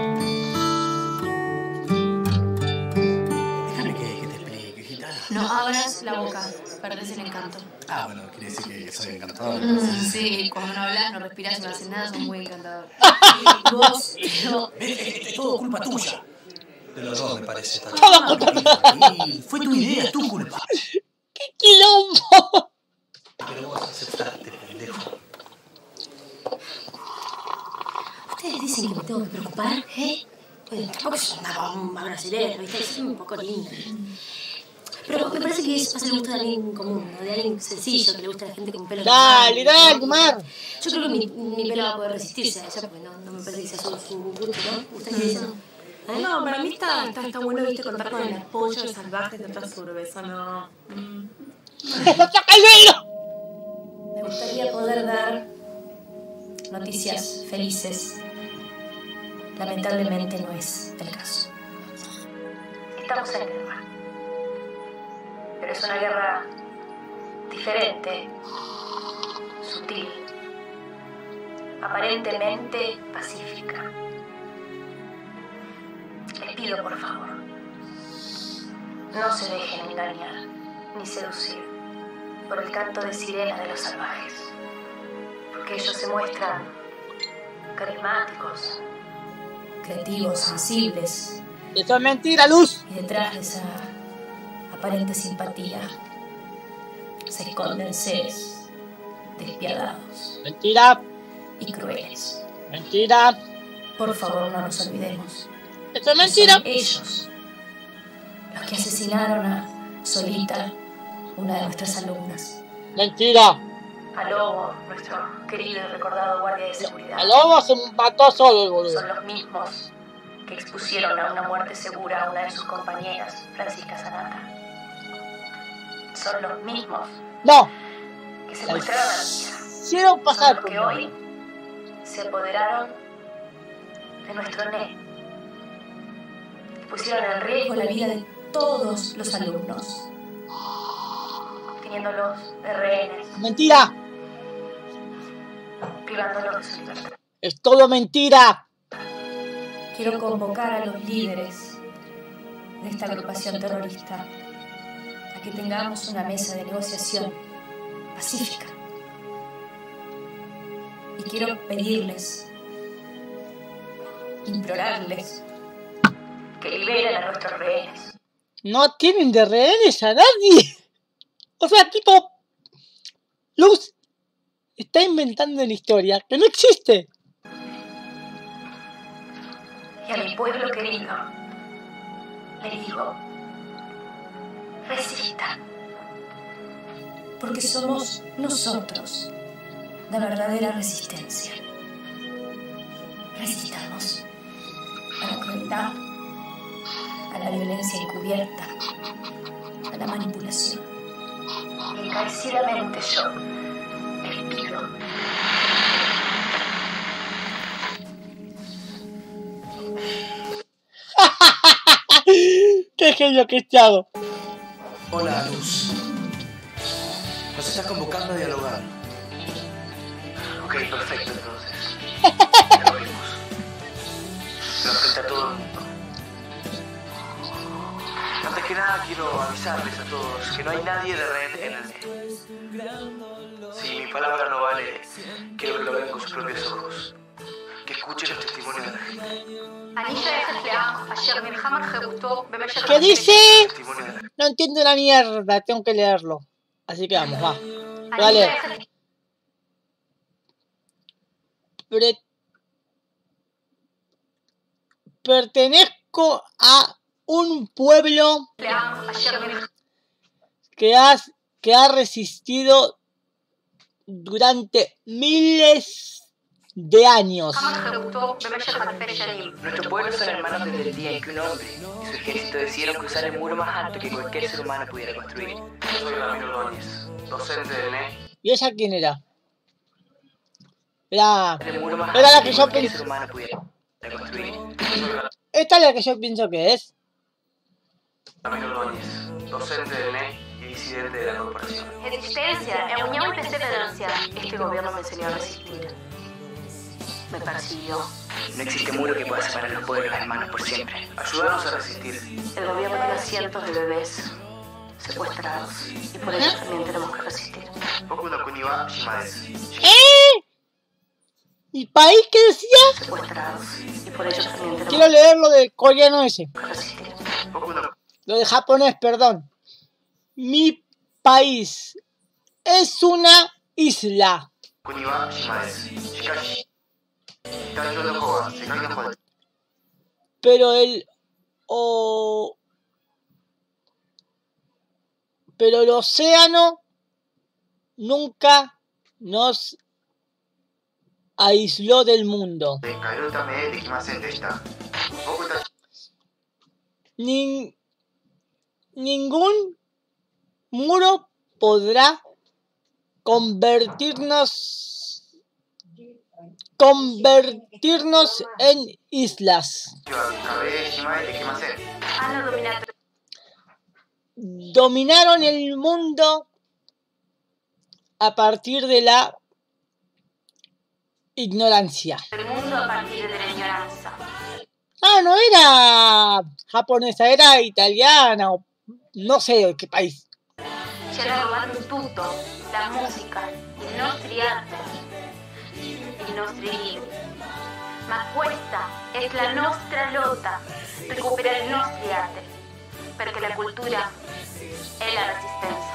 Déjame que, que te explique, gitana. No abras la boca, perdés el encanto. Ah, bueno, quiere decir que soy encantador. Sí, cuando no hablas, no respiras, no haces nada, sos muy encantador. Vos, no. Es todo culpa tuya. De los dos, me parece. Todo. Fue tu idea, es tu culpa. ¡Qué quilombo! Pero vos aceptaste, pendejo. Ustedes dicen que me tengo que preocupar, ¿eh? Pues tampoco es una bomba brasilera, ¿viste? Es un poco linda. Pero me parece que es pasa el gusto de alguien común, ¿no? De alguien sencillo, que le gusta a la gente con pelo Dale, normal, dale, ¿no? Mar. Yo creo que mi, mi pelo va a poder resistirse a ella, porque no, no me parece que sea su, su gusto, ¿no? ¿Ustedes qué dicen? ¿Eh? No, para mí está, está, está bueno, viste, contar con el apoyo de salvajes de otras urbes, ¿o no? Mm. ¡Saca el velo! Me gustaría poder dar noticias felices. Lamentablemente no es el caso. Estamos en guerra. Pero es una guerra diferente, sutil, aparentemente pacífica. Les pido, por favor, no se dejen engañar ni seducir por el canto de sirena de los salvajes, porque ellos se muestran carismáticos, creativos, sensibles. Eso es mentira, Luz. Y detrás de esa aparente simpatía se esconden seres despiadados. Mentira. Y crueles. Mentira. Por favor, no nos olvidemos. Eso es mentira. Son ellos los que asesinaron a Solita, una de nuestras alumnas. Mentira. a Lobo, nuestro querido y recordado guardia de seguridad. El Lobo se mató solo, el boludo. Son los mismos que expusieron a una muerte segura a una de sus compañeras, Francisca Sanata. Son los mismos No. que secuestraron a mi hija. Hicieron pasar Son los por que hoy se apoderaron de nuestro N E. Pusieron en riesgo la vida de todos los alumnos, teniéndolos de rehenes, Mentira. privándolos de su libertad. Es todo mentira. Quiero convocar a los líderes de esta agrupación terrorista a que tengamos una mesa de negociación pacífica. Y quiero pedirles, implorarles, que liberen a nuestros rehenes. No tienen de rehenes a nadie. O sea, tipo... Luz está inventando una historia que no existe. Y a mi pueblo querido le digo, resista. porque somos nosotros la verdadera resistencia. Resistamos a la crueldad, a la violencia encubierta, a la manipulación. Encarecidamente yo les pido ¡Qué genio que he hago! Hola, Luz. Nos estás convocando a dialogar. Ok, perfecto, entonces. Ya lo vimos. Pero frente a todo el mundo. Antes que nada, quiero avisarles a todos que no hay nadie de rehén en el D. Si mi palabra no vale, quiero que lo vean con sus propios ojos. Que escuchen los testimonios de la gente. ¿Qué dice? No entiendo una mierda, tengo que leerlo. Así que vamos, va. Vale. Pre Pertenezco a un pueblo que, has, que ha resistido durante miles de años. Nuestro pueblo son hermanos desde el día en que un hombre y su ejército decidieron cruzar el muro más alto que cualquier ser humano pudiera construir. Yo soy Ramiro Ordóñez, docente del N E. ¿Y esa quién era? Era, El muro más era la alto que que yo cualquier pensé. ser humano pudiera construir. Esta es la que yo pienso que es. Ramiro Ordóñez, docente del N E y disidente de la corporación. Resistencia, é união e perseverança. Este gobierno me enseñó a resistir. Me persiguió. No existe muro que pueda separar los pueblos hermanos por siempre. Ayúdanos a resistir. El gobierno tiene cientos de bebés secuestrados y por ello también tenemos que resistir. Boku no Kuni wa Shimadesu. ¿Eh? ¿Y país qué decía? Secuestrados y por ello también tenemos Quiero leer lo del coreano ese. que resistir. Boku no Lo de japonés, perdón. Mi país es una isla. Kuni wa Shimadesu. Shikashi. Tanyo no ho wa sekai no ho. Pero el... O... Pero el océano nunca nos aisló del mundo. Nin- ningún muro podrá convertirnos convertirnos en islas. Dominaron el mundo a partir de la ignorancia. El mundo a partir de la ignorancia. Ah, no era japonesa, era italiana o no sé de qué país. Ci hanno rubato tutto, la musica, i nostri arte, i nostri libri. Ma questa è la nostra lotta, recuperare i nostri arte, perché la cultura è la resistenza.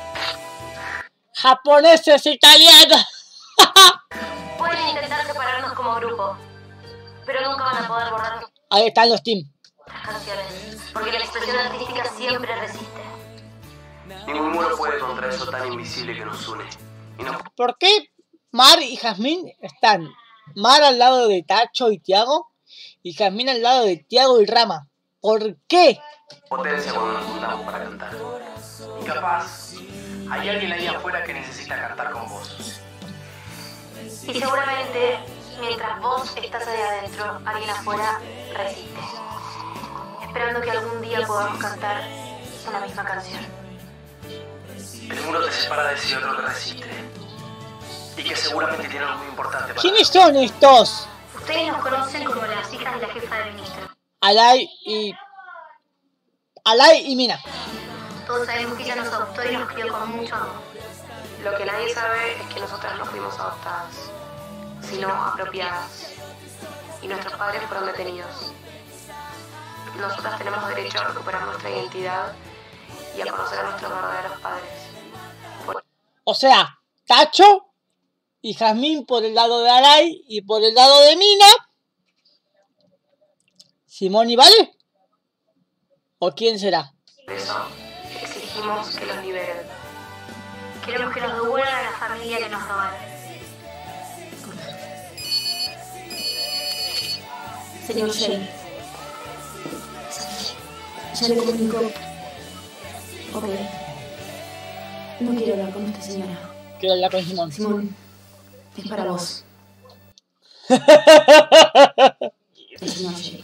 Japoneses, italianos. Pueden intentar separarnos como grupo, pero nunca van a poder borrar Ahí están los teams. nuestras canciones, porque la expresión artística siempre resiste. Ningún muro puede contra eso tan invisible que nos une. Y no ¿Por qué Mar y Jazmín están Mar al lado de Tacho y Tiago y Jazmín al lado de Tiago y Rama? ¿Por qué? potencia cuando nos juntamos para cantar. Y capaz, hay alguien ahí afuera que necesita cantar con vos. Y seguramente, mientras vos estás ahí adentro, alguien afuera resiste. Esperando que algún día podamos cantar una misma canción. El muro te separa de ese otro que resiste. Y que seguramente tiene algo muy importante para ¿Quiénes son estos? Ustedes nos conocen como las hijas de la jefa del ministro. Alay y... Alay y Mina. Todos sabemos que ella nos adoptó y nos crió con mucho amor. Lo que nadie sabe es que nosotras no fuimos adoptadas, sino apropiadas. Y nuestros padres fueron detenidos. Nosotras tenemos derecho a recuperar nuestra identidad y a conocer a nuestros verdaderos padres. Por... O sea, Tacho y Jazmín por el lado de Alay y por el lado de Mina, Simón y Vale. ¿O quién será? Por eso exigimos que los liberen. Queremos que nos devuelvan a la familia que nos robaron. Señor Shea. Ya le comunico. Ok. No quiero hablar con esta señora. Quiero hablar con Simón. Simón, es para vos. El señor Shea.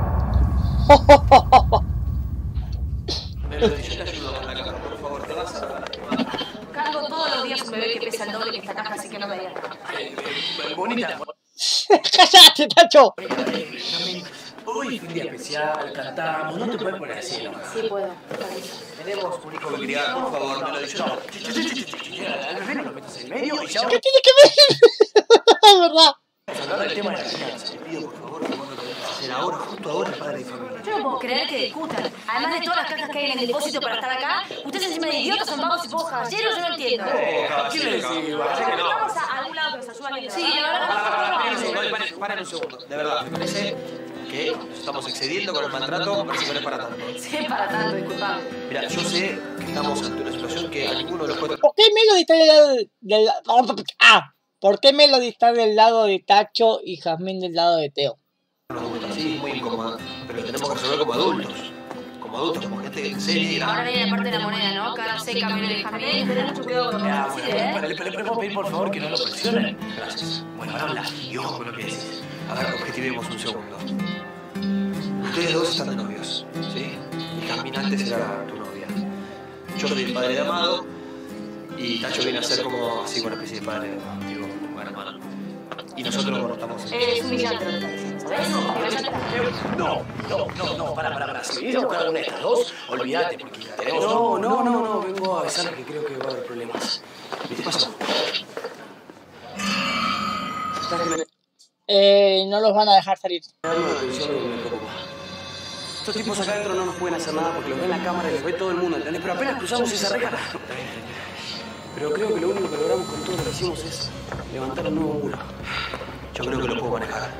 Melody, yo te ayudo con la caja, por favor, te vas a... Cargo todos los días un bebé que pesa el doble que esta caja, así que no me digas. Bonita. ¡Cállate, Tacho! Hoy fue un día especial, cantamos, no te puedes poner así, ¿no? Sí puedo. Tenemos un hijo que criar, por favor, Melody, yo no. Al bebé no lo metas en medio y ya... ¿Qué tiene que ver? ¿Verdad? Vamos a hablar del tema de la crianza. Te pido, por favor, que vos no lo dejes hacer ahora, justo ahora, padre de familia. Yo no puedo creer que discutan. Además de todas las cajas que hay en el depósito para estar acá, ustedes encima de idiotas son vagos y pocos caballeros, yo no entiendo. ¿Quién le decís? Vamos a algún lado que nos ayuden. Sí, la verdad. Paren un segundo, de verdad, me parece que nos estamos excediendo con el maltrato, me parece que no es para tanto. Sí, para tanto, disculpame. Mira, yo sé que estamos ante una situación que a ninguno de los cuatro... ¿Por qué Melody está del lado del... Ah, ¿por qué Melody está del lado de Tacho y Jazmín del lado de Teo? nos gusta, sí, es muy incómoda, pero tenemos que resolver como adultos. Como adultos, como gente seria y grande. Ahora viene la parte de la moneda, ¿no? Cara seca, Melody y Jazmín. Tener mucho cuidado con lo que Ah, decís, bueno, ¿eh? bueno, ¿le podemos pedir por favor que no lo presionen? Gracias. Bueno, ahora habla y ojo con lo que decís. A ver, objetivemos un segundo. Ustedes dos están de novios, ¿sí? Y Caminante será tu novia. Yo soy el padre de Amado y Tacho viene a ser como así una especie de padre, digo, un hermano. Y nosotros bueno, estamos... Es humillante lo que estás diciendo, ¿sabes? No, no, no, no, para, para, para. Si venís a buscar alguna de estas dos, olvídate, porque tenemos... No, no, no, no, vengo a avisar que creo que va a haber problemas. ¿Qué pasó? Eh, no los van a dejar salir. Estos tipos acá adentro no nos pueden hacer nada porque los ve en la cámara y los ve todo el mundo, ¿entendés? Pero apenas cruzamos esa reja... Pero creo que lo único que logramos con todo lo que hicimos es levantar un nuevo muro. Yo creo que lo puedo manejar.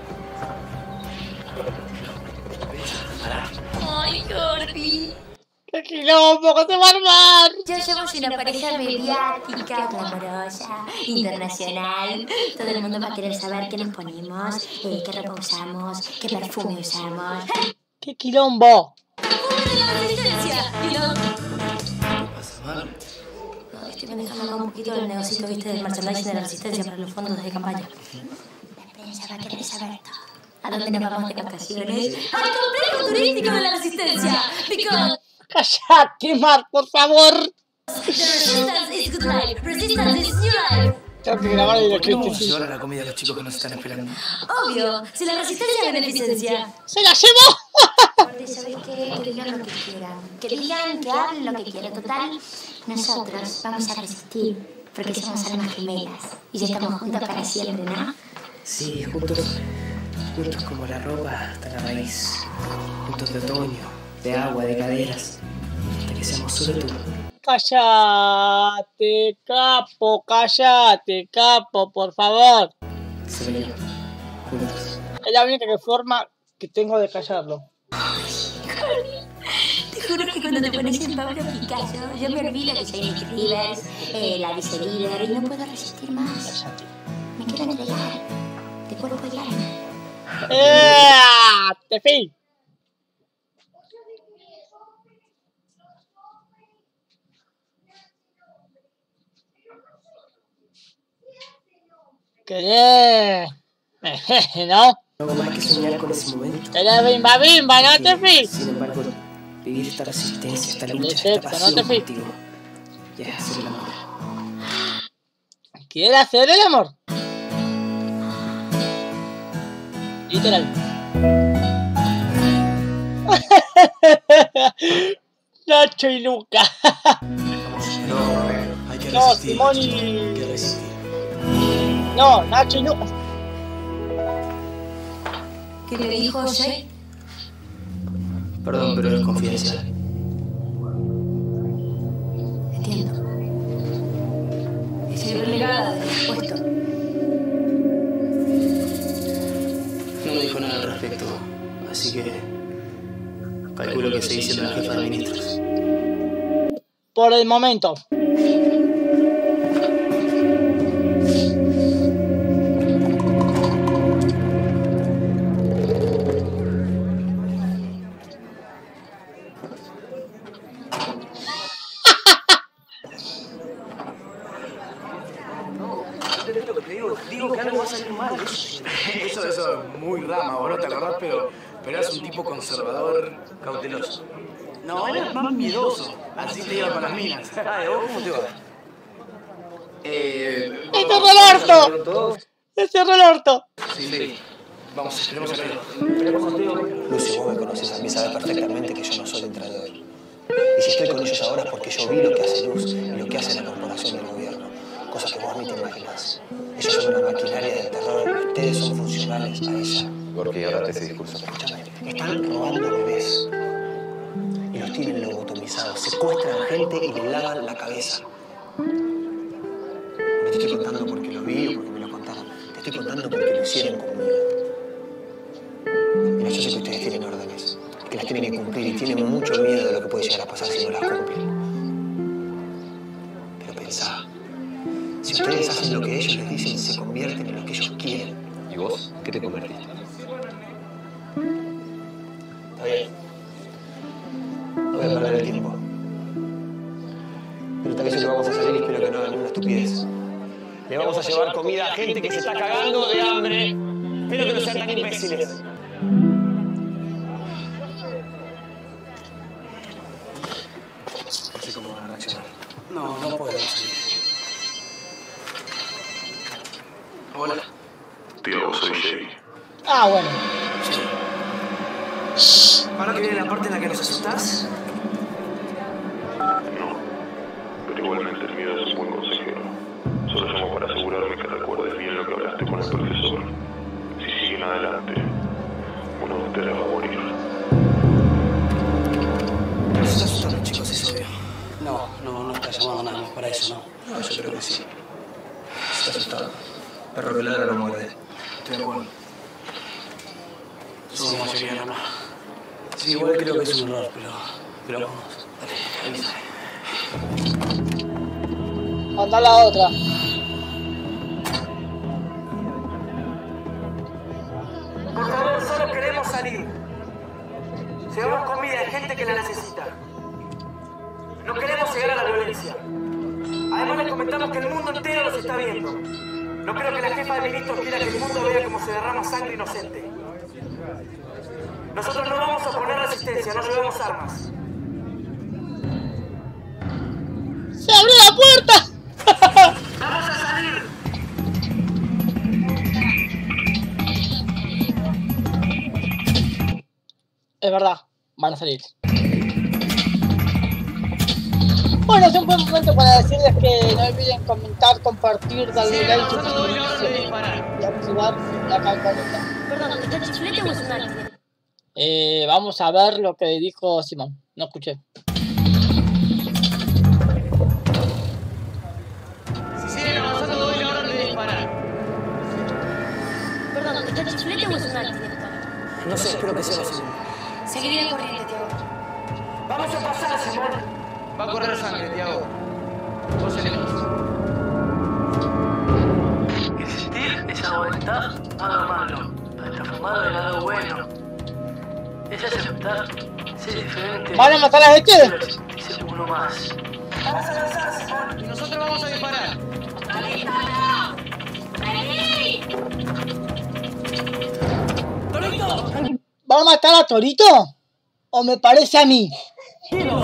Ay, Gordy. ¡Qué quilombo que te va a armar! Ya somos una pareja mediática, glamorosa, internacional. Todo el mundo va a querer saber qué nos ponemos, eh, qué ropa usamos, qué perfume usamos. ¡Qué quilombo! ¡Uy, la resistencia! ¿Y no? ¿Qué pasa, mal? No, estoy manejando acá un poquito el negocito, viste, del merchandising de la resistencia para los fondos de campaña. La prensa va a querer saber todo. ¿A dónde nos vamos de vacaciones? ¡Al complejo turístico de la resistencia! Because... ¡Cállate, Mar, por favor! The resistance is good life. Resistance is new life. Tengo que grabar el ¿Por qué no vamos a clip. llevar a la comida a los chicos que nos están esperando? Obvio, si la resistencia es beneficencia. ¡Se la llevó! Porque, ¿sabes qué? Que digan lo que quieran. Que digan, que hablen lo que quieran. Total, nosotros vamos a resistir. Porque somos almas gemelas. Y ya estamos juntos para siempre, ¿no? Sí, juntos, juntos como la ropa hasta la raíz. Juntos de otoño, de agua, de caderas. Hasta que seamos solo tú. Cállate, capo, cállate, capo, por favor. Se venía, juntos. Es la única forma que tengo de callarlo. Te Te juro que cuando te pones en Pablo Picasso, yo me olvido que soy Nick Rivers, eh, la vice líder, y no puedo resistir más. Me quiero entregar, de cuerpo y alma. ¡Eh! ¡Tefi! ¿Qué? ¿No? No hago más que soñar con ese momento. Era bimba bimba, ¿no, Tefi? Sin embargo, vivir esta resistencia, esta lucha, Sexo, esta pasión ¿no, Tefi? contigo. Y es hacer el amor. ¿Quiere hacer el amor? Literal. Nacho y Luca. No, hay que No, resistir. Simón Hay y... que resistir. No, Nacho y Luca. ¿Qué le dijo Jay? Perdón, pero es confidencial. Entiendo. Estoy relegada del puesto. No me dijo nada al respecto, así que calculo que sigue siendo la jefa de ministros. Por el momento. Digo que algo va a salir mal. Eso, eso es muy rama, vos no te acordás, pero, pero eras un tipo conservador, cauteloso. No, eras más miedoso. Así te iba con las minas. Ay, ¿vos cómo te va? Eh... ¡Ese es el orto! ¡Ese es el orto! Sí, sí. Vamos, esperemos a ver. Lucio, vos me conoces a mí, sabes perfectamente que yo no soy entrenador. Y si estoy con ellos ahora es porque yo vi lo que hace Luz y lo que hace la corporación del gobierno. Cosa que vos ni te imaginás. Ellos son una maquinaria del terror y ustedes son funcionales a ella. ¿Por qué ahora te ese discurso? Escúchame, están robando bebés. Y los tienen lobotomizados. Secuestran gente y les lavan la cabeza. No te estoy contando porque lo vi o porque me lo contaron. Te estoy contando porque lo hicieron conmigo. Mira, yo sé que ustedes tienen órdenes, que las tienen que cumplir y tienen mucho miedo de lo que puede llegar a pasar si no las cumplen. Pero pensá, si ustedes hacen lo que ellos les dicen, se convierten en lo que ellos quieren. ¿Y vos? ¿Qué te convertiste? Está bien. No voy a perder el tiempo. Pero esta vez que vamos a salir y espero que no hagan ninguna estupidez. Le vamos a llevar comida a gente que se está cagando de hambre. Espero que no sean tan imbéciles. No sé cómo van a reaccionar. No, no puedo salir. Hola. Tío, soy Jay. Ah, bueno. ¿Ahora que viene la parte en la que nos asustás? No, pero igualmente el miedo es un buen consejero. Solo llamo para asegurarme que recuerdes bien lo que hablaste con el profesor. Si siguen adelante, uno de ustedes va a morir. Nos está asustando, chicos, es obvio. No, no, no está llamando nada más para eso, ¿no? No, yo creo que sí. Está asustado. Perro que ladra no muerde. Estoy de acuerdo. Somos mayoría nada más. Sí, igual creo que es un error, pero... Pero vamos. Dale, avisa. Anda la otra. Por favor, solo queremos salir. Llevamos comida a gente que la necesita. No queremos llegar a la violencia. Además les comentamos que el mundo entero los está viendo. No creo que la jefa de ministros quiera que el mundo vea cómo se derrama sangre inocente. Nosotros no vamos a poner resistencia, no llevamos armas. ¡Se abrió la puerta! ¡Vamos a salir! Es verdad, van a salir. Bueno, es un buen momento para decirles que no olviden comentar, compartir, darle like, suscribirse y activar la campanita. Perdón, ¿está chiflete o es un alien? Eh, vamos a ver lo que dijo Simón. No escuché. Si siguen avanzando, doy la orden de disparar. Perdón, ¿está chiflete o es un alien? No sé, espero que sea la segunda. Seguiría corriente, Tiago. Vamos a pasar, Simón. Va a correr sangre, Tiago. Vos elegís. Existir es aguantar nada malo, para transformarlo en algo bueno. Es aceptar ser diferente. ¿Van a matar a este? Y ser uno más. Vamos a lanzar, Simón. Y nosotros vamos a disparar. ¡Torito! ¿Va a matar a Torito? ¿O me parece a mí? Tranquilo,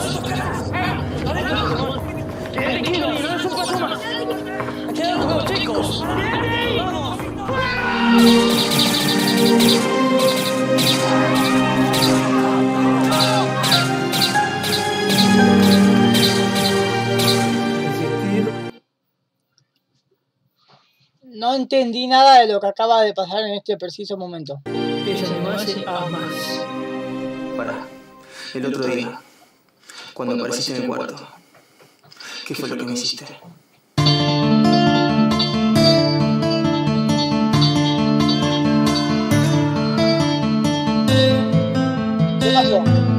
no es un paso más. Quedamos, chicos. Vamos. No entendí nada de lo que acaba de pasar en este preciso momento. Ella me hace a más. Pará. El otro día, cuando apareciste en el cuarto, ¿qué fue lo que me hiciste? ¿Qué pasó?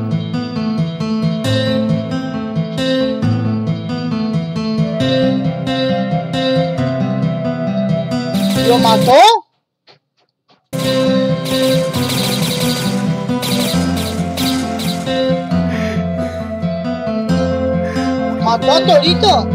¿Lo mató? ¿Mató a Torito?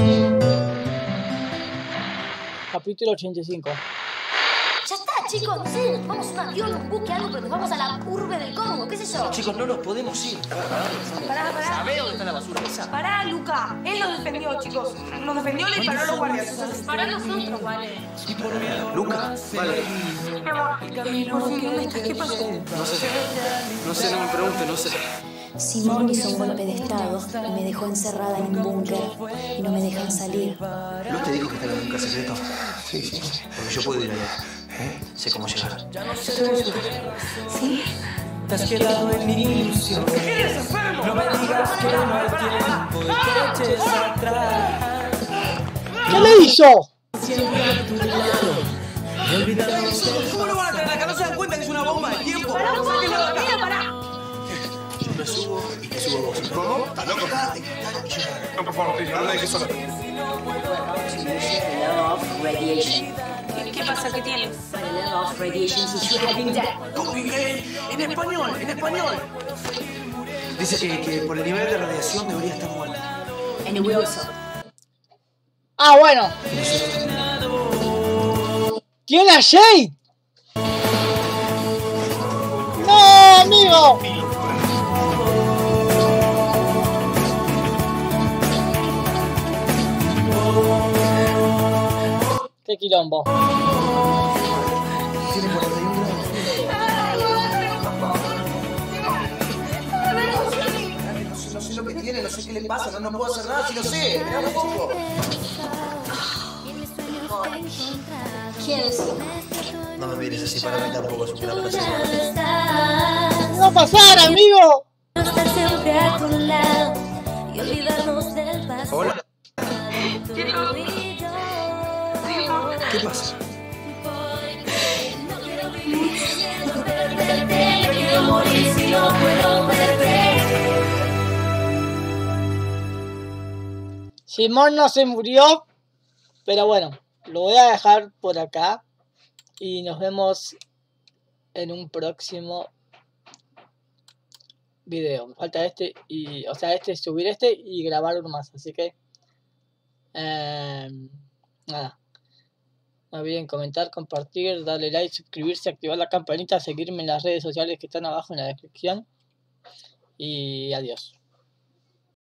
Capítulo ochenta y cinco. Ya está, chicos, no sé, nos vamos a un avión, un buque, algo, pero nos vamos a la urbe del Congo, ¿qué sé yo? Chicos, no nos podemos ir. Pará, pará. ¿Sabés dónde está la basura esa? Pará, Luca. Él nos defendió, chicos. Nos defendió, le disparó a los guardias. Pará nosotros, vale. Luca, vale. Mi amor, por fin, ¿dónde estás? ¿Qué pasó? No sé. No sé, no me preguntes, no sé. Simón hizo un golpe de estado y me dejó encerrada en un búnker y no me dejan salir. ¿No te dijo que estaba en un búnker secreto? Sí, sí, sí. Porque yo puedo ir allá. ¿Eh? Sé cómo llegar. ¿Sí? Te has quedado en mi ilusión. ¡Eres enfermo! No me digas que no hay tiempo y te eches atrás. ¿Qué le hizo? Siempre a tu lado. Y olvidarnos del ¿Cómo lo van a traer acá? ¿No se dan cuenta que es una bomba de tiempo? ¡Pará un poco! ¡Mira, pará! Yo me subo y te subo vos. ¿Cómo? ¿Estás loco? No, por favor, no la dejes sola. ¿Qué pasa? ¿Qué tienes? En español, en español. Dice que, que por el nivel de radiación debería estar muerto. Ah, bueno. ¿Tiene a Jade? ¡No, amigo! ¡Qué quilombo! Tiene cuarenta y uno grados. No sé lo que tiene, no sé qué le pasa, no, no puedo hacer nada si lo sé. Esperá un poco. ¿Quién es? No me mires así, para mí tampoco es un gran placer. ¿Qué va a pasar, amigo? Estar siempre a tu lado y olvidarnos del pasado. Hola. ¿Qué pasa? Me quiero morir si no puedo verte. Simón no se murió, pero bueno, lo voy a dejar por acá y nos vemos en un próximo video. Me falta este y, o sea, este subir este y grabar uno más, así que eh, nada. No olviden comentar, compartir, darle like, suscribirse, activar la campanita, seguirme en las redes sociales que están abajo en la descripción y adiós.